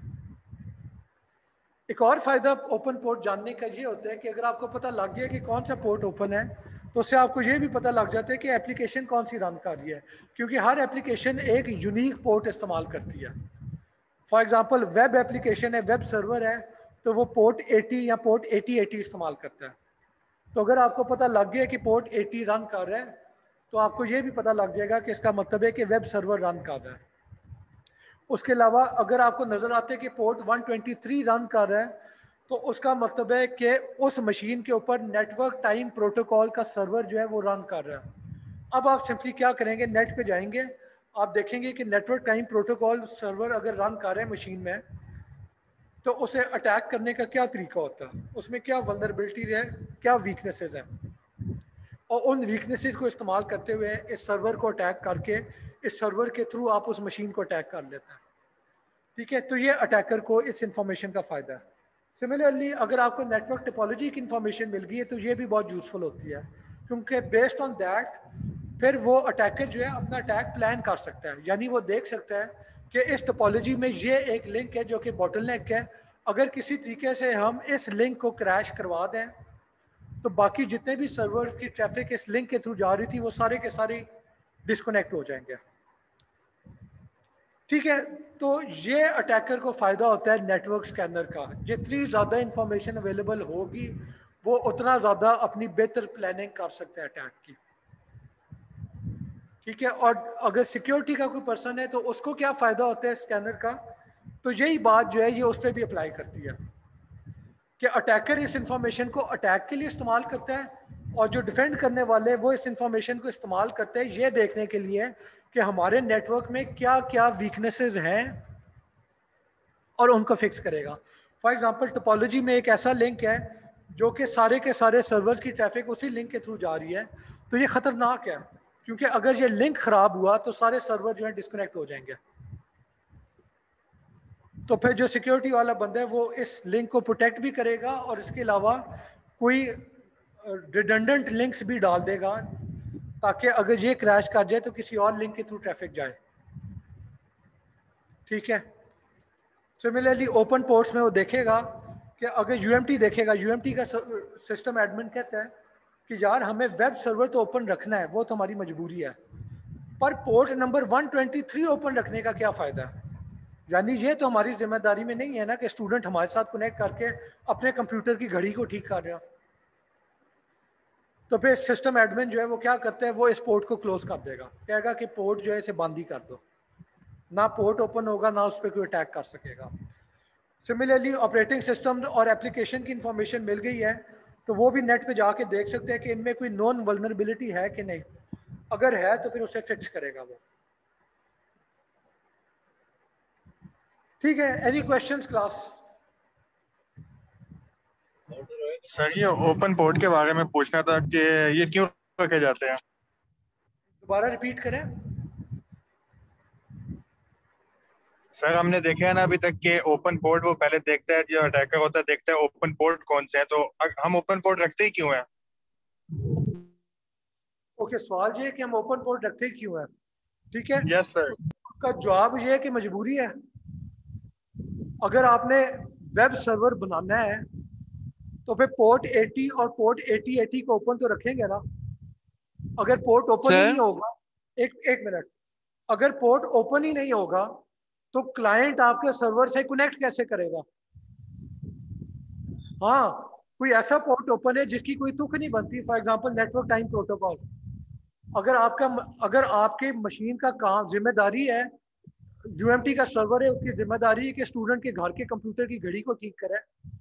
एक और फायदा ओपन पोर्ट जानने का ये होता है कि अगर आपको पता लग गया कि कौन सा पोर्ट ओपन है, तो उससे आपको ये भी पता लग जाता है कि एप्लीकेशन कौन सी रन कर रही है, क्योंकि हर एप्लीकेशन एक यूनिक पोर्ट इस्तेमाल करती है। फॉर एग्जांपल वेब एप्लीकेशन है, वेब सर्वर है, तो वो पोर्ट अस्सी या पोर्ट अस्सी अस्सी इस्तेमाल करता है। तो अगर आपको पता लग गया कि पोर्ट अस्सी रन कर रहा है, तो आपको ये भी पता लग जाएगा कि इसका मतलब है कि वेब सर्वर रन कर रहा है। उसके अलावा अगर आपको नज़र आता है कि पोर्ट एक सौ तेईस रन कर रहा है, तो उसका मतलब है कि उस मशीन के ऊपर नेटवर्क टाइम प्रोटोकॉल का सर्वर जो है वो रन कर रहा है। अब आप सिंपली क्या करेंगे, नेट पे जाएंगे, आप देखेंगे कि नेटवर्क टाइम प्रोटोकॉल सर्वर अगर रन कर रहे हैं मशीन में, तो उसे अटैक करने का क्या तरीका होता है, उसमें क्या वल्नरेबिलिटी है, क्या वीकनेसेस हैं, और उन वीकनेसेस को इस्तेमाल करते हुए इस सर्वर को अटैक करके इस सर्वर के थ्रू आप उस मशीन को अटैक कर लेते हैं। ठीक है, तो ये अटैकर को इस इंफॉर्मेशन का फ़ायदा है। सिमिलरली अगर आपको नेटवर्क टोपोलॉजी की इंफॉर्मेशन मिल गई है तो ये भी बहुत यूज़फुल होती है, क्योंकि बेस्ड ऑन दैट फिर वो अटैकर जो है अपना अटैक प्लान कर सकता है, यानी वो देख सकता है कि इस टोपोलॉजी में ये एक लिंक है जो कि बॉटलनेक है, अगर किसी तरीके से हम इस लिंक को क्रैश करवा दें तो बाकी जितने भी सर्वर की ट्रैफिक इस लिंक के थ्रू जा रही थी वो सारे के सारे डिस्कनेक्ट हो जाएंगे। ठीक है, तो ये अटैकर को फ़ायदा होता है नेटवर्क स्कैनर का, जितनी ज़्यादा इंफॉर्मेशन अवेलेबल होगी वो उतना ज़्यादा अपनी बेहतर प्लानिंग कर सकते हैं अटैक की। ठीक है, और अगर सिक्योरिटी का कोई पर्सन है तो उसको क्या फ़ायदा होता है स्कैनर का, तो यही बात जो है ये उस पर भी अप्लाई करती है कि अटैकर इस इंफॉर्मेशन को अटैक के लिए इस्तेमाल करता है, और जो डिफेंड करने वाले वो इस इंफॉर्मेशन को इस्तेमाल करते हैं ये देखने के लिए कि हमारे नेटवर्क में क्या क्या वीकनेसेस हैं और उनको फिक्स करेगा। फॉर एग्जांपल टोपोलॉजी में एक ऐसा लिंक है जो कि सारे के सारे सर्वर की ट्रैफिक उसी लिंक के थ्रू जा रही है, तो ये ख़तरनाक है, क्योंकि अगर ये लिंक ख़राब हुआ तो सारे सर्वर जो है डिस्कनेक्ट हो जाएंगे। तो फिर जो सिक्योरिटी वाला बंदा है वो इस लिंक को प्रोटेक्ट भी करेगा और इसके अलावा कोई रिडंडेंट लिंक्स भी डाल देगा ताकि अगर ये क्रैश कर जाए तो किसी और लिंक के थ्रू ट्रैफिक जाए। ठीक है, सिमिलरली ओपन पोर्ट्स में वो देखेगा कि अगर यूएमटी देखेगा, यूएमटी का सिस्टम एडमिन कहता है कि यार हमें वेब सर्वर तो ओपन रखना है, वो तो हमारी मजबूरी है, पर पोर्ट नंबर एक सौ तेईस ओपन रखने का क्या फ़ायदा है, यानी ये तो हमारी जिम्मेदारी में नहीं है ना कि स्टूडेंट हमारे साथ कनेक्ट करके अपने कंप्यूटर की घड़ी को ठीक कर रहे हो। तो फिर सिस्टम एडमिन जो है वो क्या करता है, वो इस पोर्ट को क्लोज कर देगा, कहेगा कि पोर्ट जो है इसे बंद ही कर दो, ना पोर्ट ओपन होगा ना उस पर कोई अटैक कर सकेगा। सिमिलरली ऑपरेटिंग सिस्टम और एप्लीकेशन की इंफॉर्मेशन मिल गई है तो वो भी नेट पे जाके देख सकते हैं कि इनमें कोई नॉन वल्नरेबिलिटी है कि नहीं, अगर है तो फिर उसे फिक्स करेगा वो। ठीक है, एनी क्वेश्चंस क्लास? सर ये ओपन पोर्ट के बारे में पूछना था कि ये क्यों रखे जाते हैं? दोबारा रिपीट करें। सर हमने देखा है ना अभी तक कि ओपन पोर्ट वो पहले देखता है, जो अटैकर होता है देखता है ओपन पोर्ट कौन से हैं, तो हम ओपन पोर्ट रखते ही क्यों हैं? ओके, सवाल ये है कि हम ओपन पोर्ट रखते क्यों हैं, ठीक है? Yes sir. उसका जवाब ये है कि मजबूरी है। अगर आपने वेब सर्वर बनाना है तो फिर पोर्ट अस्सी और पोर्ट अस्सी अस्सी को ओपन तो रखेंगे ना। अगर पोर्ट ओपन ही नहीं होगा, एक एक मिनट, अगर पोर्ट ओपन ही नहीं होगा तो क्लाइंट आपके सर्वर से कनेक्ट कैसे करेगा? हाँ, कोई ऐसा पोर्ट ओपन है जिसकी कोई तुक नहीं बनती, for example network time protocol. अगर आपका अगर आपके मशीन का काम जिम्मेदारी है, यूएमटी का सर्वर है, उसकी जिम्मेदारी है कि स्टूडेंट के घर के कंप्यूटर की घड़ी को ठीक करे,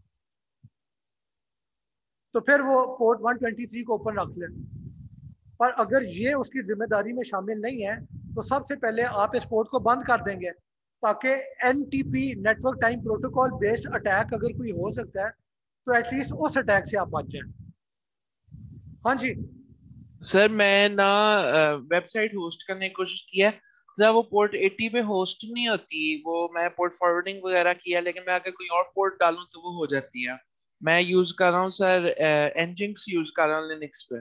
तो फिर वो पोर्ट एक सौ तेईस को ओपन रख ले। पर अगर ये उसकी जिम्मेदारी में शामिल नहीं है तो सबसे पहले आप इस पोर्ट को बंद कर देंगे, ताकि NTP network time protocol based attack अगर कोई हो सकता है तो एटलीस्ट उस अटैक से आप बच जाएं। हाँ जी सर, मैं ना वेबसाइट होस्ट करने की कोशिश की है, सर वो पोर्ट अस्सी पे होस्ट नहीं होती, वो मैं पोर्ट फॉरवर्डिंग वगैरह किया, लेकिन मैं अगर कोई और पोर्ट डालूं तो वो हो जाती है। मैं यूज कर रहा हूँ सर, एनजिंक्स यूज कर रहा हूँ लिनक्स पे।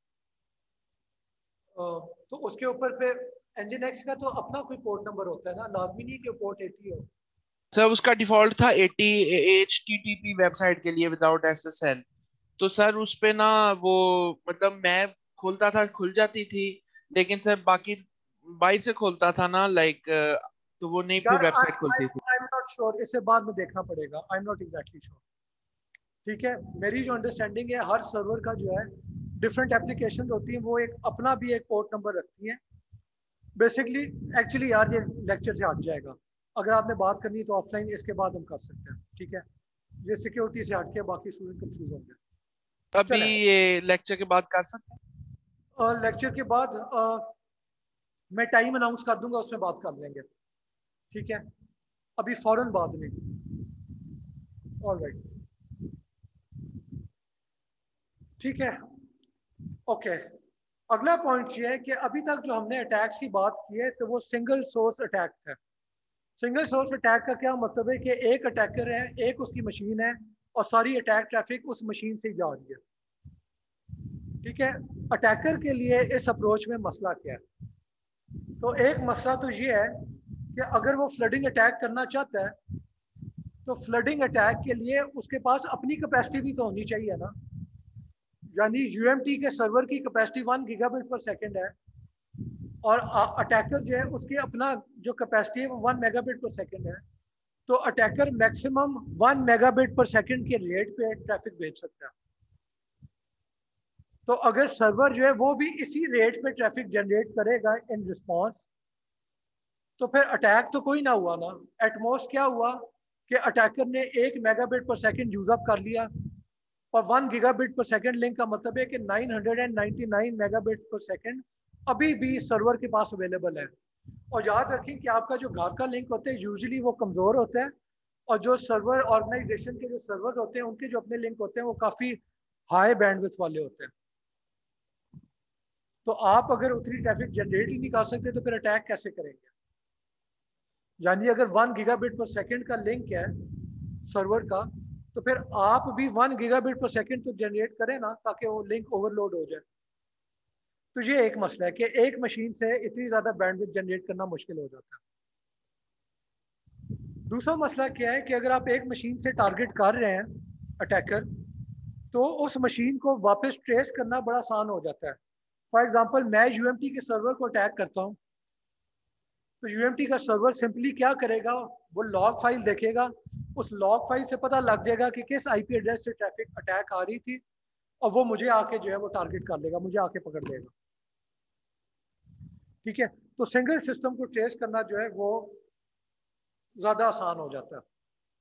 तो उसके ऊपर पे एनजिनएक्स का तो अपना कोई पोर्ट नंबर होता है ना, लाजमी नहीं कि पोर्ट अस्सी हो। सर उसका डिफॉल्ट था अस्सी एचटीटीपी वेबसाइट के लिए विदाउट एसएसएल। तो सर उस पे ना वो मतलब मैं खोलता था खुल जाती थी, लेकिन सर बाकी बाई से खोलता था ना लाइक, तो वो नहीं फिर यार वेबसाइट आई खुलती थी। एम नॉट श्योर, इसे बाद में देखना पड़ेगा, I am not exactly sure. ठीक है, मेरी जो अंडरस्टैंडिंग है हर सर्वर का जो है डिफरेंट एप्लीकेशन होती हैं, वो एक अपना भी एक पोर्ट नंबर रखती हैं बेसिकली। एक्चुअली यार ये लेक्चर से हट जाएगा, अगर आपने बात करनी है तो ऑफलाइन इसके बाद हम कर सकते हैं, ठीक है? ये सिक्योरिटी से हट के बाकी स्टूडेंट कंफ्यूज होंगे। अभी ये लेक्चर के बाद कर सकते हैं? और लेक्चर के बाद आ, मैं टाइम अनाउंस कर दूंगा, उसमें बात कर लेंगे, ठीक है? अभी फौरन बाद में। ऑलराइट, ठीक है, ओके। अगला पॉइंट ये है कि अभी तक जो हमने अटैक्स की बात की है तो वो सिंगल सोर्स अटैक है। सिंगल सोर्स अटैक का क्या मतलब है कि एक अटैकर है, एक उसकी मशीन है और सारी अटैक ट्रैफिक उस मशीन से जा रही है, ठीक है? अटैकर के लिए इस अप्रोच में मसला क्या है? तो एक मसला तो ये है कि अगर वो फ्लडिंग अटैक करना चाहता है तो फ्लडिंग अटैक के लिए उसके पास अपनी कैपेसिटी भी तो होनी चाहिए ना। यानी यूएमटी के सर्वर की capacity one gigabit per second है और अटैकर जो है उसकी अपना जो कैपेसिटी है वो वन मेगाबिट पर सेकंड है। तो attacker maximum one megabit per second के रेट पे ट्रैफिक भेज सकता है। तो अगर सर्वर जो है वो भी इसी रेट पे ट्रैफिक जनरेट करेगा इन रिस्पॉन्स, तो फिर अटैक तो कोई ना हुआ ना। एटमोस्ट क्या हुआ कि अटैकर ने एक megabit per second use up कर लिया, और one gigabit per second link का मतलब है कि nine hundred ninety nine megabit per second अभी भी सर्वर के पास अवेलेबल है। और याद रखें कि आपका जो घर का लिंक होता है यूजुअली वो कमज़ोर होता है, और जो सर्वर ऑर्गेनाइजेशन के जो सर्वर होते हैं उनके जो अपने लिंक होते हैं वो काफ़ी हाई बैंडविड्थ वाले होते हैं। तो आप अगर उतनी ट्रैफिक जनरेट ही नहीं कर सकते तो फिर अटैक कैसे करेंगे? यानी अगर वन गीगाबिट पर सेकंड का लिंक है सर्वर का, तो फिर आप भी वन गीगाबिट पर सेकंड तो जनरेट करें ना, ताकि वो लिंक ओवरलोड हो जाए। तो ये एक मसला है कि एक मशीन से इतनी ज़्यादा बैंडविड्थ जनरेट करना मुश्किल हो जाता है। दूसरा मसला क्या है कि अगर आप एक मशीन से टारगेट कर रहे हैं अटैकर, तो उस मशीन को वापस ट्रेस करना बड़ा आसान हो जाता है। फॉर एग्जांपल मैं यूएमटी के सर्वर को अटैक करता हूँ, तो यूएमटी का सर्वर सिंपली क्या करेगा, वो लॉग फाइल देखेगा, उस लॉग फाइल से पता लग जाएगा कि किस आईपी एड्रेस से ट्रैफिक अटैक आ रही थी, और वो मुझे आके जो है वो टारगेट कर लेगा, मुझे आके पकड़ लेगा, ठीक है? तो सिंगल सिस्टम को ट्रेस करना जो है वो ज़्यादा आसान हो जाता है।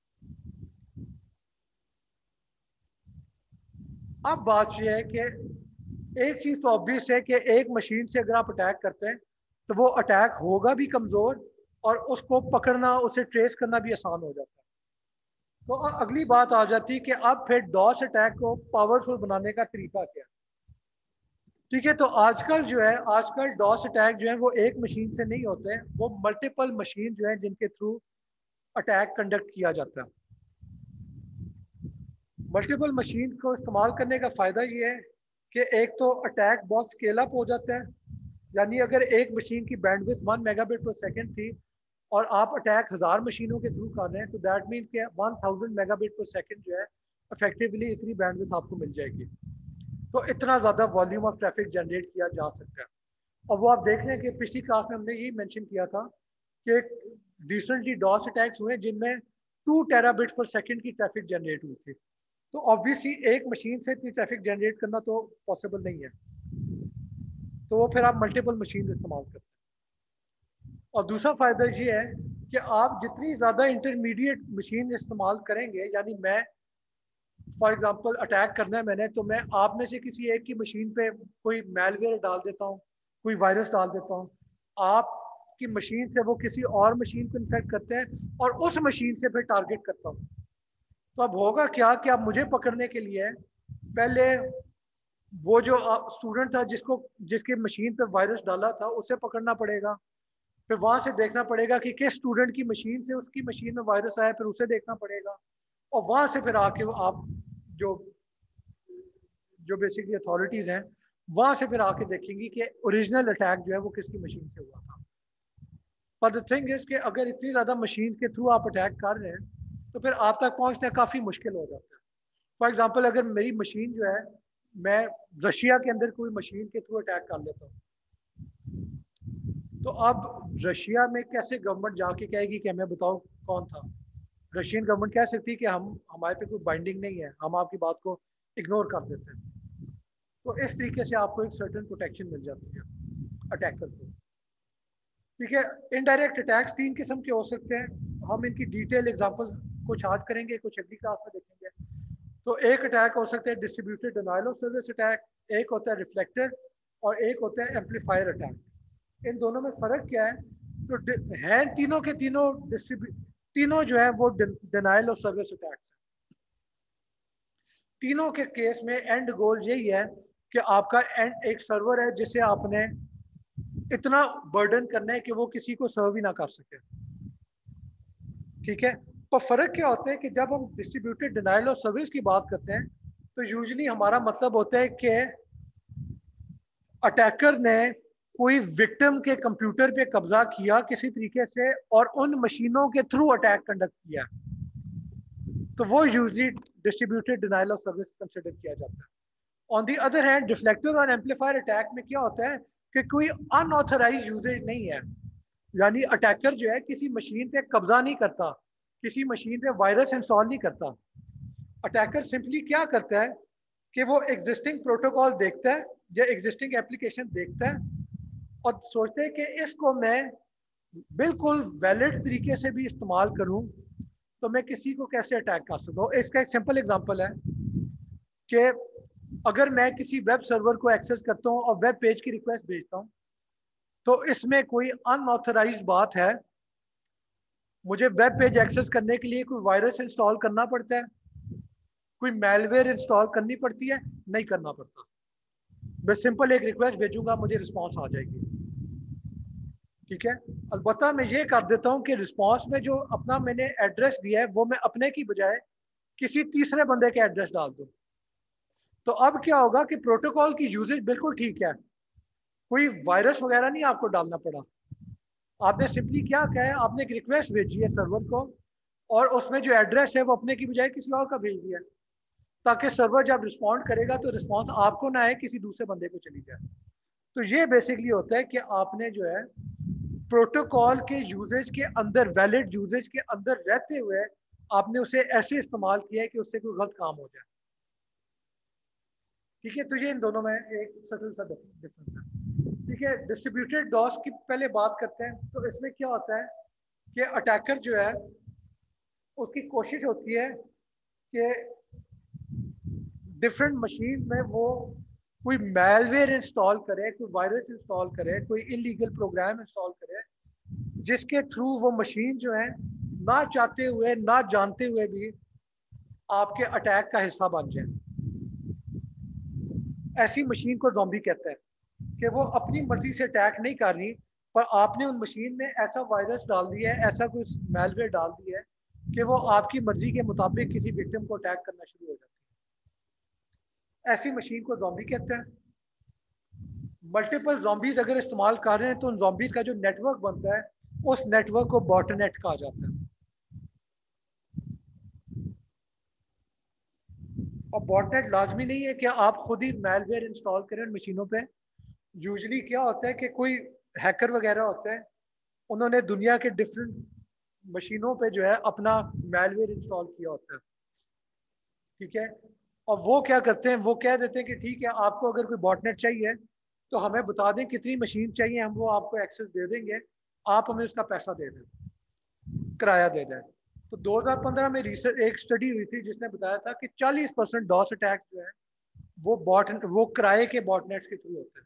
अब बात यह है कि एक चीज़ तो ऑब्वियस है कि एक मशीन से अगर आप अटैक करते हैं तो वो अटैक होगा भी कमज़ोर और उसको पकड़ना, उसे ट्रेस करना भी आसान हो जाता है। तो अगली बात आ जाती है कि अब फिर डॉस अटैक को पावरफुल बनाने का तरीका क्या है। ठीक है, तो आजकल जो है आजकल डॉस अटैक जो है वो एक मशीन से नहीं होते हैं, वो मल्टीपल मशीन जो है जिनके थ्रू अटैक कंडक्ट किया जाता है। मल्टीपल मशीन को इस्तेमाल करने का फ़ायदा ये है कि एक तो अटैक बहुत स्केल अप हो जाता है, यानी अगर एक मशीन की bandwidth one megabit per second थी और आप अटैक हज़ार मशीनों के थ्रू कर रहे हैं, तो दैट मीन कि one thousand megabit per second जो है इफेक्टिवली इतनी बैंडविड्थ आपको मिल जाएगी। तो इतना ज़्यादा वॉल्यूम ऑफ ट्रैफिक जनरेट किया जा सकता है। और वो आप देख लें कि पिछली क्लास में हमने यही मेंशन किया था कि रिसेंटली डॉस अटैक्स हुए जिनमें टू टेराबिट पर सेकंड की ट्रैफिक जनरेट हुई थी। तो ऑब्वियसली एक मशीन से इतनी ट्रैफिक जनरेट करना तो पॉसिबल नहीं है, तो वो फिर आप मल्टीपल मशीन इस्तेमाल करते हैं। और दूसरा फ़ायदा ये है कि आप जितनी ज़्यादा इंटरमीडिएट मशीन इस्तेमाल करेंगे, यानी मैं फॉर एग्जांपल अटैक करना है मैंने, तो मैं आप में से किसी एक की मशीन पे कोई मैलवेयर डाल देता हूँ, कोई वायरस डाल देता हूँ, आपकी मशीन से वो किसी और मशीन को इन्फेक्ट करते हैं और उस मशीन से फिर टारगेट करता हूँ। तो अब होगा क्या कि अब मुझे पकड़ने के लिए पहले वो जो स्टूडेंट था जिसको जिसकी मशीन पे वायरस डाला था उसे पकड़ना पड़ेगा, फिर वहां से देखना पड़ेगा कि किस स्टूडेंट की मशीन से उसकी मशीन में वायरस आया, फिर उसे देखना पड़ेगा, और वहां से फिर आके आप जो जो बेसिकली अथॉरिटीज हैं वहां से फिर आके देखेंगी कि ओरिजिनल अटैक जो है वो किसकी मशीन से हुआ था। पर द थिंग इज कि अगर इतनी ज़्यादा मशीन के थ्रू आप अटैक कर रहे हैं तो फिर आप तक पहुंचना काफ़ी मुश्किल हो जाता है। फॉर एग्जांपल अगर मेरी मशीन जो है, मैं रशिया के अंदर कोई मशीन के थ्रू अटैक कर लेता हूँ, तो अब रशिया में कैसे गवर्नमेंट जाके कहेगी कि हमें बताओ कौन था? रशियन गवर्नमेंट कह सकती है कि हम हमारे पे कोई बाइंडिंग नहीं है, हम आपकी बात को इग्नोर कर देते हैं। तो इस तरीके से आपको एक सर्टेन प्रोटेक्शन मिल जाती है अटैकर को। ठीक है, इनडायरेक्ट अटैक्स तीन किस्म के हो सकते हैं, हम इनकी डिटेल एग्जांपल्स कुछ आज करेंगे, कुछ अगली क्लास में देखेंगे। तो एक अटैक हो सकता है distributed denial of service attack, एक होता है रिफ्लेक्टर, और एक होता है एम्पलीफायर अटैक। इन दोनों में फ़र्क क्या है? तो हैं तीनों के तीनों डिस्ट्रीब्यू तीनों जो है वो डिनायल ऑफ सर्विस अटैक्स हैं। तीनों के केस में एंड गोल यही है कि आपका एंड एक सर्वर है जिसे आपने इतना बर्डन करना है कि वो किसी को सर्व ही ना कर सके। ठीक है, तो फर्क क्या होता है कि जब हम डिस्ट्रीब्यूटेड डिनायल ऑफ सर्विस की बात करते हैं तो यूजुअली हमारा मतलब होता है कि अटैकर ने कोई विक्टिम के कंप्यूटर पे कब्जा किया किसी तरीके से और उन मशीनों के थ्रू अटैक कंडक्ट किया, तो वो usually distributed denial of service consider किया जाता है। On the other hand reflector और एम्पलीफायर अटैक में क्या होता है कि कोई अनऑथराइज यूजेज नहीं है, यानी अटैकर जो है किसी मशीन पे कब्जा नहीं करता, किसी मशीन पे वायरस इंस्टॉल नहीं करता। अटैकर सिंपली क्या करता है कि वो एग्जिस्टिंग प्रोटोकॉल देखता है या एग्जिस्टिंग एप्लीकेशन देखता है और सोचते हैं कि इसको मैं बिल्कुल वैलिड तरीके से भी इस्तेमाल करूं तो मैं किसी को कैसे अटैक कर सकता हूँ। इसका एक सिंपल एग्जांपल है कि अगर मैं किसी वेब सर्वर को एक्सेस करता हूँ और वेब पेज की रिक्वेस्ट भेजता हूँ, तो इसमें कोई अनऑथराइज्ड बात है, मुझे वेब पेज एक्सेस करने के लिए कोई वायरस इंस्टॉल करना पड़ता है, कोई मैलवेयर इंस्टॉल करनी पड़ती है? नहीं करना पड़ता। मैं सिंपल एक रिक्वेस्ट भेजूंगा, मुझे रिस्पॉन्स आ जाएगी। ठीक है, अलबत्ता मैं ये कर देता हूँ कि रिस्पॉन्स में जो अपना मैंने एड्रेस दिया है वो मैं अपने की बजाय किसी तीसरे बंदे के एड्रेस डाल दूँ। तो अब क्या होगा कि प्रोटोकॉल की यूजेज बिल्कुल ठीक है, कोई वायरस वगैरह नहीं आपको डालना पड़ा। आपने सिंपली क्या कहा है, आपने एक रिक्वेस्ट भेजी है सर्वर को और उसमें जो एड्रेस है वो अपने की बजाय किसी और का भेज दिया, ताकि सर्वर जब रिस्पॉन्ड करेगा तो रिस्पॉन्स आपको ना आए, किसी दूसरे बंदे को चली जाए। तो ये बेसिकली होता है कि आपने जो है प्रोटोकॉल के यूजेज के अंदर, वैलिड यूजेज के अंदर रहते हुए आपने उसे ऐसे इस्तेमाल किया है कि उससे कोई गलत काम हो जाए। ठीक है, तो ये इन दोनों में एक सटल सा डिफरेंस है। ठीक है, डिस्ट्रीब्यूटेड डॉस की पहले बात करते हैं। तो इसमें क्या होता है कि अटैकर जो है उसकी कोशिश होती है कि डिफरेंट मशीन में वो कोई मैलवेयर इंस्टॉल करे, कोई वायरस इंस्टॉल करे, कोई इलीगल प्रोग्राम इंस्टॉल करे, जिसके थ्रू वो मशीन जो है ना चाहते हुए ना जानते हुए भी आपके अटैक का हिस्सा बन जाए। ऐसी मशीन को ज़ॉम्बी कहते हैं कि वो अपनी मर्जी से अटैक नहीं कर रही, पर आपने उन मशीन में ऐसा वायरस डाल दिया है, ऐसा कुछ मैलवेयर डाल दिया है कि वो आपकी मर्जी के मुताबिक किसी विक्टिम को अटैक करना शुरू हो जाती है। ऐसी मशीन को ज़ॉम्बी कहते हैं। मल्टीपल ज़ॉम्बीज अगर इस्तेमाल कर रहे हैं तो उन ज़ॉम्बीज का जो नेटवर्क बनता है उस नेटवर्क को बॉटनेट कहा जाता है। और बॉटनेट लाजमी नहीं है कि आप खुद ही मैलवेयर इंस्टॉल करें उन मशीनों पे। यूजुअली क्या होता है कि कोई हैकर वगैरह होता है, उन्होंने दुनिया के डिफरेंट मशीनों पे जो है अपना मैलवेयर इंस्टॉल किया होता है, ठीक है। और वो क्या करते हैं, वो कह देते हैं कि ठीक है, आपको अगर कोई बॉटनेट चाहिए तो हमें बता दें कितनी मशीन चाहिए, हम वो आपको एक्सेस दे देंगे, आप हमें उसका पैसा दे दें, किराया दे दें। तो दो हज़ार पंद्रह में रिसर्च एक स्टडी हुई थी जिसने बताया था कि चालीस परसेंट डॉस अटैक जो है वो बॉट वो किराए के बॉटनेट्स के थ्रू होते हैं।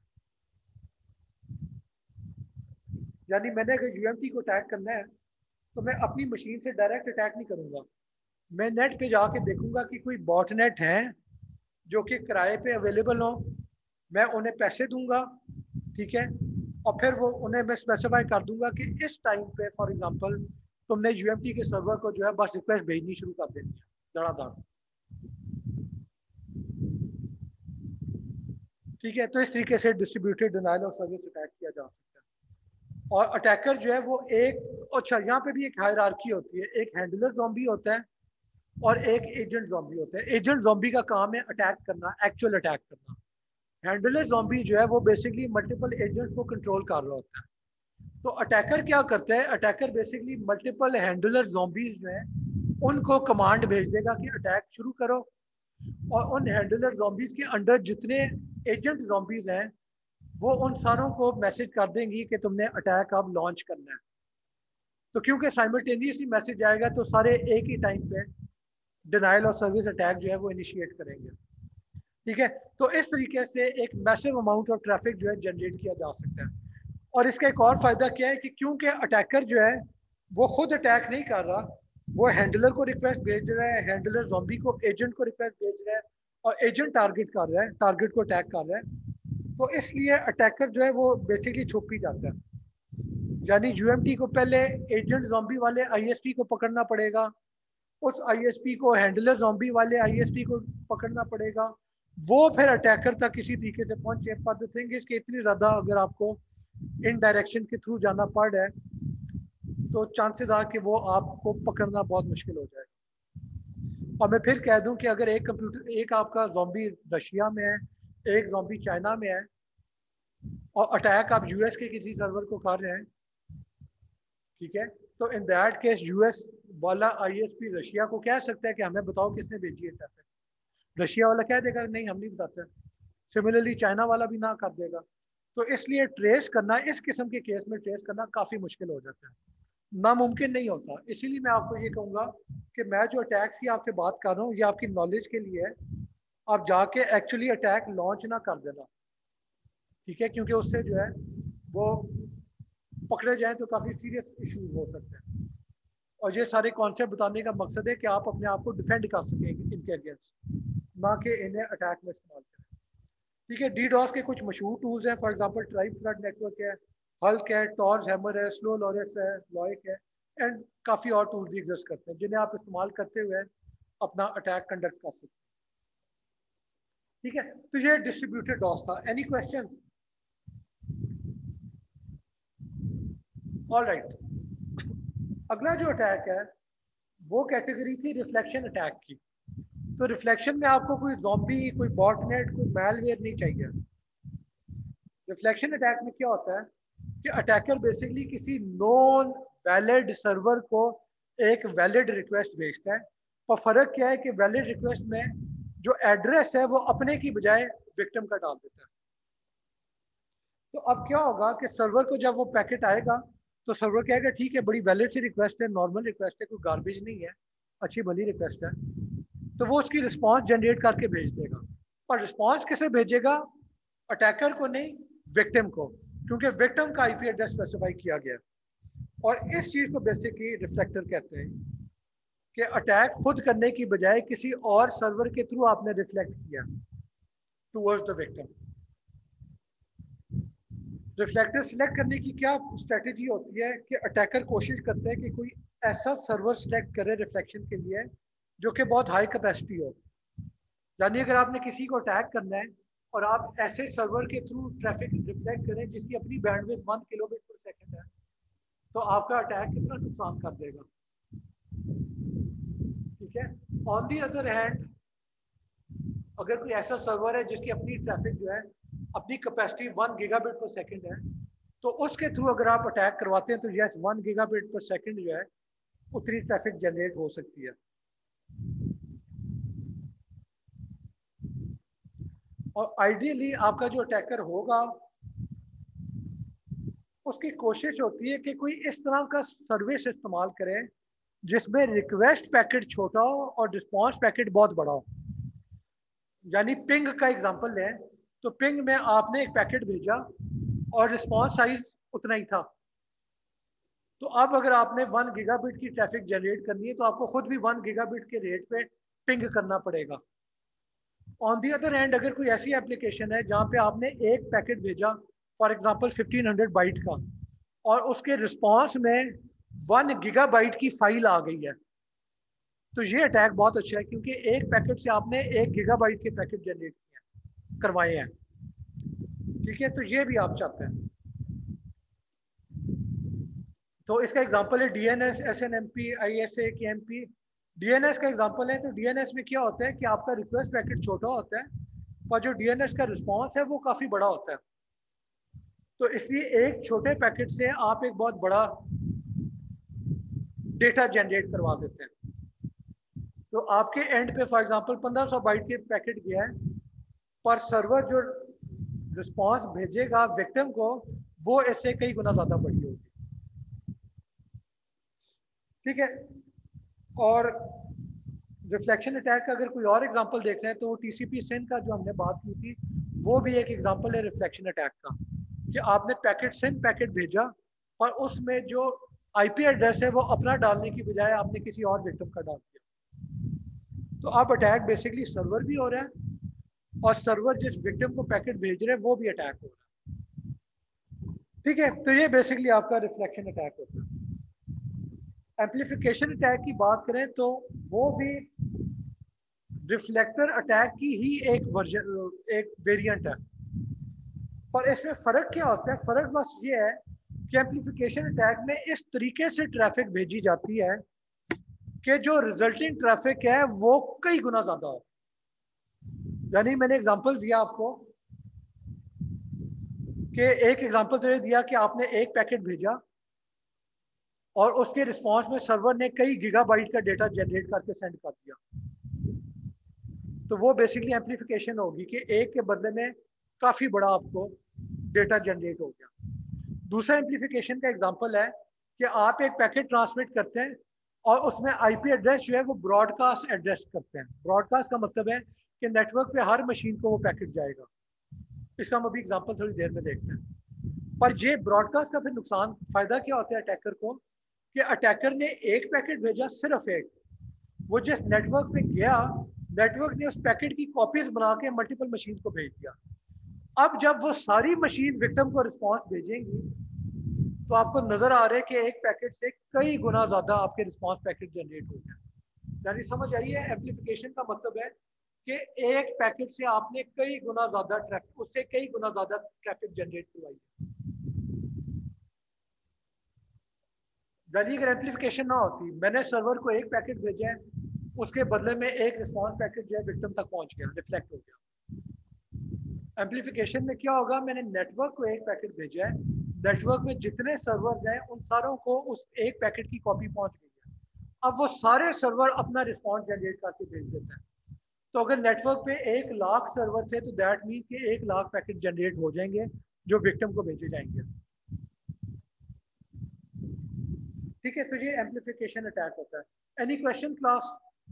यानी मैंने अगर यूएमटी को अटैक करना है तो मैं अपनी मशीन से डायरेक्ट अटैक नहीं करूंगा, मैं नेट पे जाके देखूंगा कि कोई बॉटनेट है जो कि किराए पे अवेलेबल हो, मैं उन्हें पैसे दूंगा, ठीक है, और फिर वो उन्हें मैं स्पेसिफाई कर दूंगा कि इस टाइम पे फॉर एग्जांपल तुमने यूएमटी के सर्वर को जो है बस रिक्वेस्ट भेजनी शुरू कर देनी है धड़ाधड़, ठीक है। तो इस तरीके से distributed denial of service attack किया जा सकता है। और अटैकर जो है वो एक, अच्छा यहाँ पे भी एक हायरार्की होती है, एक हैंडलर ज़ॉम्बी होता है और एक एजेंट ज़ॉम्बी होता है। एजेंट ज़ॉम्बी का काम है अटैक करना, एक्चुअल अटैक करना। हैंडलर ज़ॉम्बी जो है वो बेसिकली मल्टीपल एजेंट्स को कंट्रोल कर रहा होता है। तो अटैकर क्या करता है, attacker basically multiple handler zombies जो है उनको कमांड भेज देगा कि अटैक शुरू करो, और उन हैंडलर ज़ॉम्बीज के अंडर जितने एजेंट ज़ॉम्बीज हैं वो उन सारों को मैसेज कर देंगी कि तुमने अटैक अब लॉन्च करना है। तो क्योंकि साइमल्टेनियसली मैसेज आएगा तो सारे एक ही टाइम पे डिनायल ऑफ सर्विस अटैक जो है वो इनिशिएट करेंगे, ठीक है। तो इस तरीके से एक मैसिव अमाउंट ऑफ ट्रैफिक जो है जनरेट किया जा सकता है। और इसका एक और फायदा क्या है कि क्योंकि अटैकर जो है वो खुद अटैक नहीं कर रहा, वो हैंडलर को रिक्वेस्ट भेज रहा है, हैंडलर ज़ॉम्बी को एजेंट को रिक्वेस्ट भेज रहा है, और एजेंट टारगेट कर रहा है, टारगेट को अटैक कर रहा है। तो इसलिए अटैकर जो है वो बेसिकली छुप ही जाता है। यानी यूएमटी को पहले एजेंट ज़ॉम्बी वाले आईएसपी को पकड़ना पड़ेगा, उस आईएसपी को हैंडलर ज़ॉम्बी वाले आईएसपी को पकड़ना पड़ेगा, वो फिर अटैकर तक किसी तरीके से पहुंचे। पर द थिंग इज कि इतनी ज़्यादा अगर आपको इन डायरेक्शन के थ्रू जाना पड़ रहा है तो चांसेस आ कि वो आपको पकड़ना बहुत मुश्किल हो जाएगा। और मैं फिर कह दूं कि अगर एक कंप्यूटर, एक आपका ज़ॉम्बी रशिया में है, एक ज़ॉम्बी चाइना में है, और अटैक आप यूएस के किसी सर्वर को कर रहे हैं, ठीक है, तो इन दैट केस यूएस वाला आईएसपी रशिया को कह सकता है कि हमें बताओ किसने भेजी है ट्रैफिक। रशिया वाला कह देगा नहीं हम नहीं बताते। सिमिलरली चाइना वाला भी ना कर देगा। तो इसलिए ट्रेस करना इस किस्म के केस में ट्रेस करना काफ़ी मुश्किल हो जाता है, नामुमकिन नहीं होता। इसीलिए मैं आपको ये कहूँगा कि मैं जो अटैक्स की आपसे बात कर रहा हूँ ये आपकी नॉलेज के लिए है, आप जाके एक्चुअली अटैक लॉन्च ना कर देना, ठीक है, क्योंकि उससे जो है वो पकड़े जाएं तो काफ़ी सीरियस इश्यूज हो सकते हैं। और ये सारे कॉन्सेप्ट बताने का मकसद है कि आप अपने आप को डिफेंड कर सकें इनके अगेंस्ट, ना कि इन्हें अटैक में इस्तेमाल करें, ठीक है। डीडॉस के कुछ मशहूर टूल्स हैं, for example tribe flood network है, हल्क है, टॉर्स हैमर है, स्लो लॉरेस है, लॉइक है, एंड काफ़ी और टूल्स भी एग्जिस्ट करते हैं जिन्हें आप इस्तेमाल करते हुए अपना अटैक कंडक्ट कर सकते हैं, ठीक है। तो ये डिस्ट्रीब्यूटेड डॉस था। Any question? ऑल राइट, अगला जो अटैक है वो कैटेगरी थी रिफ्लेक्शन अटैक की। तो रिफ्लेक्शन में आपको कोई ज़ॉम्बी, कोई बॉटनेट, कोई मैलवेयर नहीं चाहिए। रिफ्लेक्शन अटैक में क्या होता है कि अटैकर बेसिकली किसी नॉन वैलिड सर्वर को एक वैलिड रिक्वेस्ट भेजता है, और फर्क क्या है कि वैलिड रिक्वेस्ट में जो एड्रेस है वो अपने की बजाय विक्टिम का डाल देता है। तो अब क्या होगा कि सर्वर को जब वो पैकेट आएगा तो सर्वर कहेगा ठीक है, बड़ी वैलिड सी रिक्वेस्ट है, नॉर्मल रिक्वेस्ट है, कोई गार्बेज नहीं है, अच्छी भली रिक्वेस्ट है, तो वो उसकी रिस्पॉन्स जनरेट करके भेज देगा। पर रिस्पॉन्स किसे भेजेगा? अटैकर को नहीं, विक्टिम को, क्योंकि विक्टिम का आईपी एड्रेस स्पेसिफाई किया गया। और इस चीज को बेसिकली रिफ्लेक्टर कहते हैं। कि अटैक खुद करने की बजाय किसी और सर्वर के थ्रू आपने रिफ्लेक्ट किया towards the victim. Reflector select करने की क्या स्ट्रेटजी होती है कि अटैकर कोशिश करते हैं कि कोई ऐसा सर्वर सिलेक्ट करे रिफ्लेक्शन के लिए जो कि बहुत हाई कैपेसिटी हो। यानी अगर आपने किसी को अटैक करना है और आप ऐसे सर्वर के थ्रू ट्रैफिक रिफ्लेक्ट करें जिसकी अपनी bandwidth one kilobit per second है, तो आपका अटैक कितना नुकसान कर देगा। ठीक है। ऑन दी अदर हैंड, अगर कोई ऐसा सर्वर है जिसकी अपनी ट्रैफिक जो है अपनी capacity one gigabit per second है, तो उसके थ्रू अगर आप अटैक करवाते हैं तो yes one gigabit per second जो है उतनी ट्रैफिक जनरेट हो सकती है। और आइडियली आपका जो अटैकर होगा उसकी कोशिश होती है कि कोई इस तरह का सर्विस इस्तेमाल करे जिसमें रिक्वेस्ट पैकेट छोटा हो और रिस्पॉन्स पैकेट बहुत बड़ा हो। यानी पिंग का एग्जांपल लें तो पिंग में आपने एक पैकेट भेजा और रिस्पॉन्स साइज उतना ही था, तो अब अगर आपने वन गीगाबिट की ट्रैफिक जनरेट करनी है तो आपको खुद भी वन गीगाबिट के रेट पे पिंग करना पड़ेगा। ऑन दी अदर हैंड, अगर कोई ऐसी एप्लीकेशन है जहाँ पे आपने एक पैकेट भेजा for example fifteen hundred byte का और उसके रिस्पॉन्स में वन गीगाबाइट की फाइल आ गई है, तो ये अटैक बहुत अच्छा है क्योंकि एक पैकेट से आपने एक गीगाबाइट के पैकेट जनरेट किए करवाए हैं। ठीक है, तो ये भी आप चाहते हैं। तो इसका एग्जांपल है DNS, SNMP, ISA, KMP. DNS का एग्जांपल है तो डीएनएस में क्या होता है कि आपका रिक्वेस्ट पैकेट छोटा होता है पर जो डीएनएस का रिस्पॉन्स है वो काफी बड़ा होता है, तो इसलिए एक छोटे पैकेट से आप एक बहुत बड़ा डेटा जनरेट करवा देते हैं। तो आपके एंड पे फॉर एग्जांपल पंद्रह सौ बाइट के पैकेट गया है, पर सर्वर जो रिस्पॉन्स भेजेगा विक्टिम को वो इससे कई गुना ज्यादा बड़ी होगी। ठीक है। और रिफ्लेक्शन अटैक का अगर कोई और एग्जांपल देखते हैं तो वो टीसीपी सिन का जो हमने बात की थी वो भी एक एग्जांपल है रिफ्लेक्शन अटैक का, कि आपने पैकेट सिन पैकेट भेजा और उसमें जो आईपी एड्रेस है वो अपना डालने की बजाय आपने किसी और विक्टिम का डाल दिया, तो आप अटैक बेसिकली सर्वर भी हो रहा है और सर्वर जिस विक्टिम को पैकेट भेज रहे हैं वो भी अटैक हो रहा है। ठीक है, तो ये बेसिकली आपका रिफ्लेक्शन अटैक होता है। एम्प्लीफिकेशन अटैक की बात करें तो वो भी रिफ्लेक्टर अटैक की ही एक वर्जन एक वेरिएंट है, पर इसमें फर्क क्या होता है? फर्क बस ये है कि एम्प्लीफिकेशन अटैक में इस तरीके से ट्रैफिक भेजी जाती है कि जो रिजल्टिंग ट्रैफिक है वो कई गुना ज्यादा हो। यानी मैंने एग्जांपल दिया आपको कि एक एग्जांपल तो ये दिया कि आपने एक पैकेट भेजा और उसके रिस्पांस में सर्वर ने कई गीगाबाइट का डेटा जनरेट करके सेंड कर दिया, तो वो बेसिकली एम्प्लीफिकेशन होगी कि एक के बदले में काफी बड़ा आपको डेटा जनरेट हो गया। दूसरा एम्प्लीफिकेशन का एग्जांपल है कि आप एक पैकेट ट्रांसमिट करते हैं और उसमें आईपी एड्रेस जो है वो ब्रॉडकास्ट एड्रेस करते हैं। ब्रॉडकास्ट का मतलब है कि नेटवर्क पे हर मशीन को वो पैकेट जाएगा। इसका हम अभी एग्जांपल थोड़ी देर में देखते हैं। पर ये ब्रॉडकास्ट का फिर नुकसान फायदा क्या होता है अटैकर को कि अटैकर ने एक पैकेट भेजा, सिर्फ एक, वो जिस नेटवर्क पे गया नेटवर्क ने उस पैकेट की कॉपीज बना के मल्टीपल मशीन को भेज दिया। अब जब वो सारी मशीन विक्टिम को रिस्पॉन्स भेजेंगी तो आपको नजर आ रहा है कि एक पैकेट से कई गुना ज्यादा आपके रिस्पॉन्स पैकेट जनरेट हो गया। यानी समझ आइए, एम्प्लीफिकेशन का मतलब है कि एक पैकेट से आपने कई गुना ज्यादा ट्रैफिक उससे कई गुना ज्यादा ट्रैफिक जनरेट करवाई है। यानी अगर एम्प्लीफिकेशन ना होती, मैंने सर्वर को एक पैकेट भेजा है, उसके बदले में एक रिस्पॉन्स पैकेट जो है विक्टिम तक पहुंच गया, रिफ्लेक्ट हो गया। एम्प्लीफिकेशन में क्या होगा, मैंने नेटवर्क को एक पैकेट भेजा है, नेटवर्क में जितने सर्वर हैं उन सारों को उस एक पैकेट की कॉपी पहुंच गई है। अब वो सारे सर्वर अपना रिस्पॉन्स जनरेट करके भेज देते हैं। तो अगर नेटवर्क पे एक लाख सर्वर थे तो दैट मीन कि एक लाख पैकेट जनरेट हो जाएंगे जो विक्टिम को भेजे जाएंगे। ठीक है, तो ये एम्प्लीफिकेशन अटैक होता है। Any question class?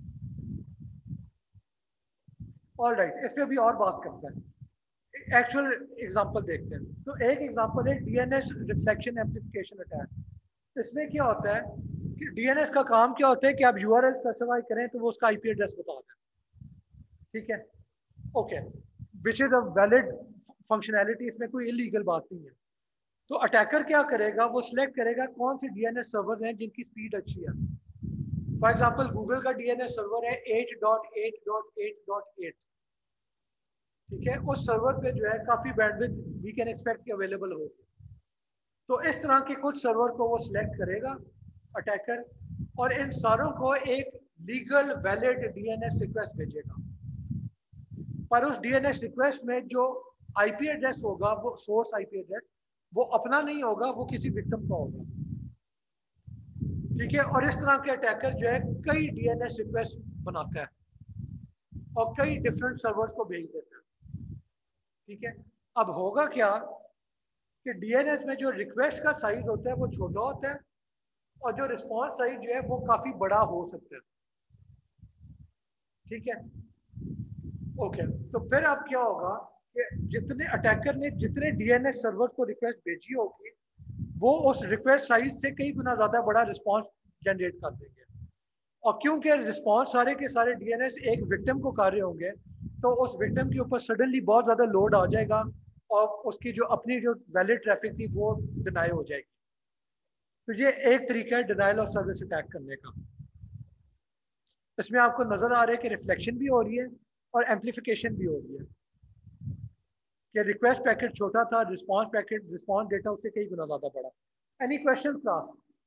All right, इस पे अभी और बात करते हैं, एक्चुअल एग्जांपल देखते हैं। तो एक एग्जांपल है डीएनएस रिफ्लेक्शन एम्प्लीफिकेशन अटैक। इसमें क्या होता है डीएनएस का काम क्या होता है कि आप यूआरएल स्पेसिफाई करें तो वो उसका आईपी एड्रेस बताता है, ठीक है, okay, which is a valid functionality, इसमें कोई इलीगल बात नहीं है। तो अटैकर क्या करेगा, वो सिलेक्ट करेगा कौन से डीएनएस सर्वर हैं जिनकी स्पीड अच्छी है। फॉर एग्जांपल गूगल का डीएनएस सर्वर है eight dot eight dot eight dot eight, ठीक है, उस सर्वर पे जो है काफी बैंडविड्थ वी कैन एक्सपेक्ट कि अवेलेबल होगी। तो इस तरह के कुछ सर्वर को वो सिलेक्ट करेगा अटैकर, और इन सारों को एक लीगल वैलिड डीएनएस रिक्वेस्ट भेजेगा। पर उस डीएनएस रिक्वेस्ट में जो आईपी एड्रेस होगा, वो सोर्स आईपी एड्रेस, वो अपना नहीं होगा, वो किसी विक्टिम का होगा, ठीक है। और इस तरह के अटैकर जो है कई डीएनएस रिक्वेस्ट बनाता है और कई डिफरेंट सर्वर्स को भेज देता है, ठीक है। अब होगा क्या कि डीएनएस में जो रिक्वेस्ट का साइज होता है वो छोटा होता है और जो रिस्पॉन्स साइज जो है वो काफी बड़ा हो सकता है, ठीक है, ओके। तो फिर अब क्या होगा कि जितने अटैकर ने जितने डीएनएस सर्वर्स को रिक्वेस्ट भेजी होगी, वो उस रिक्वेस्ट साइज से कई गुना ज्यादा बड़ा रिस्पॉन्स जनरेट कर देंगे। और क्योंकि रिस्पॉन्स सारे के सारे डीएनएस एक विक्टिम को कर रहे होंगे, तो उस विक्टिम के ऊपर सडनली बहुत ज्यादा लोड आ जाएगा और उसकी जो अपनी जो वैलिड ट्रैफिक थी वो डिनाई हो जाएगी। तो ये एक तरीका है डिनाइल ऑफ सर्विस अटैक करने का। इसमें आपको नजर आ रहा है कि रिफ्लेक्शन भी हो रही है और एम्पलीफिकेशन भी हो रही है कि रिक्वेस्ट पैकेट छोटा था, रिस्पॉन्स पैकेट रिस्पॉन्स डेटा उससे कई गुना ज्यादा बड़ा। Any question class?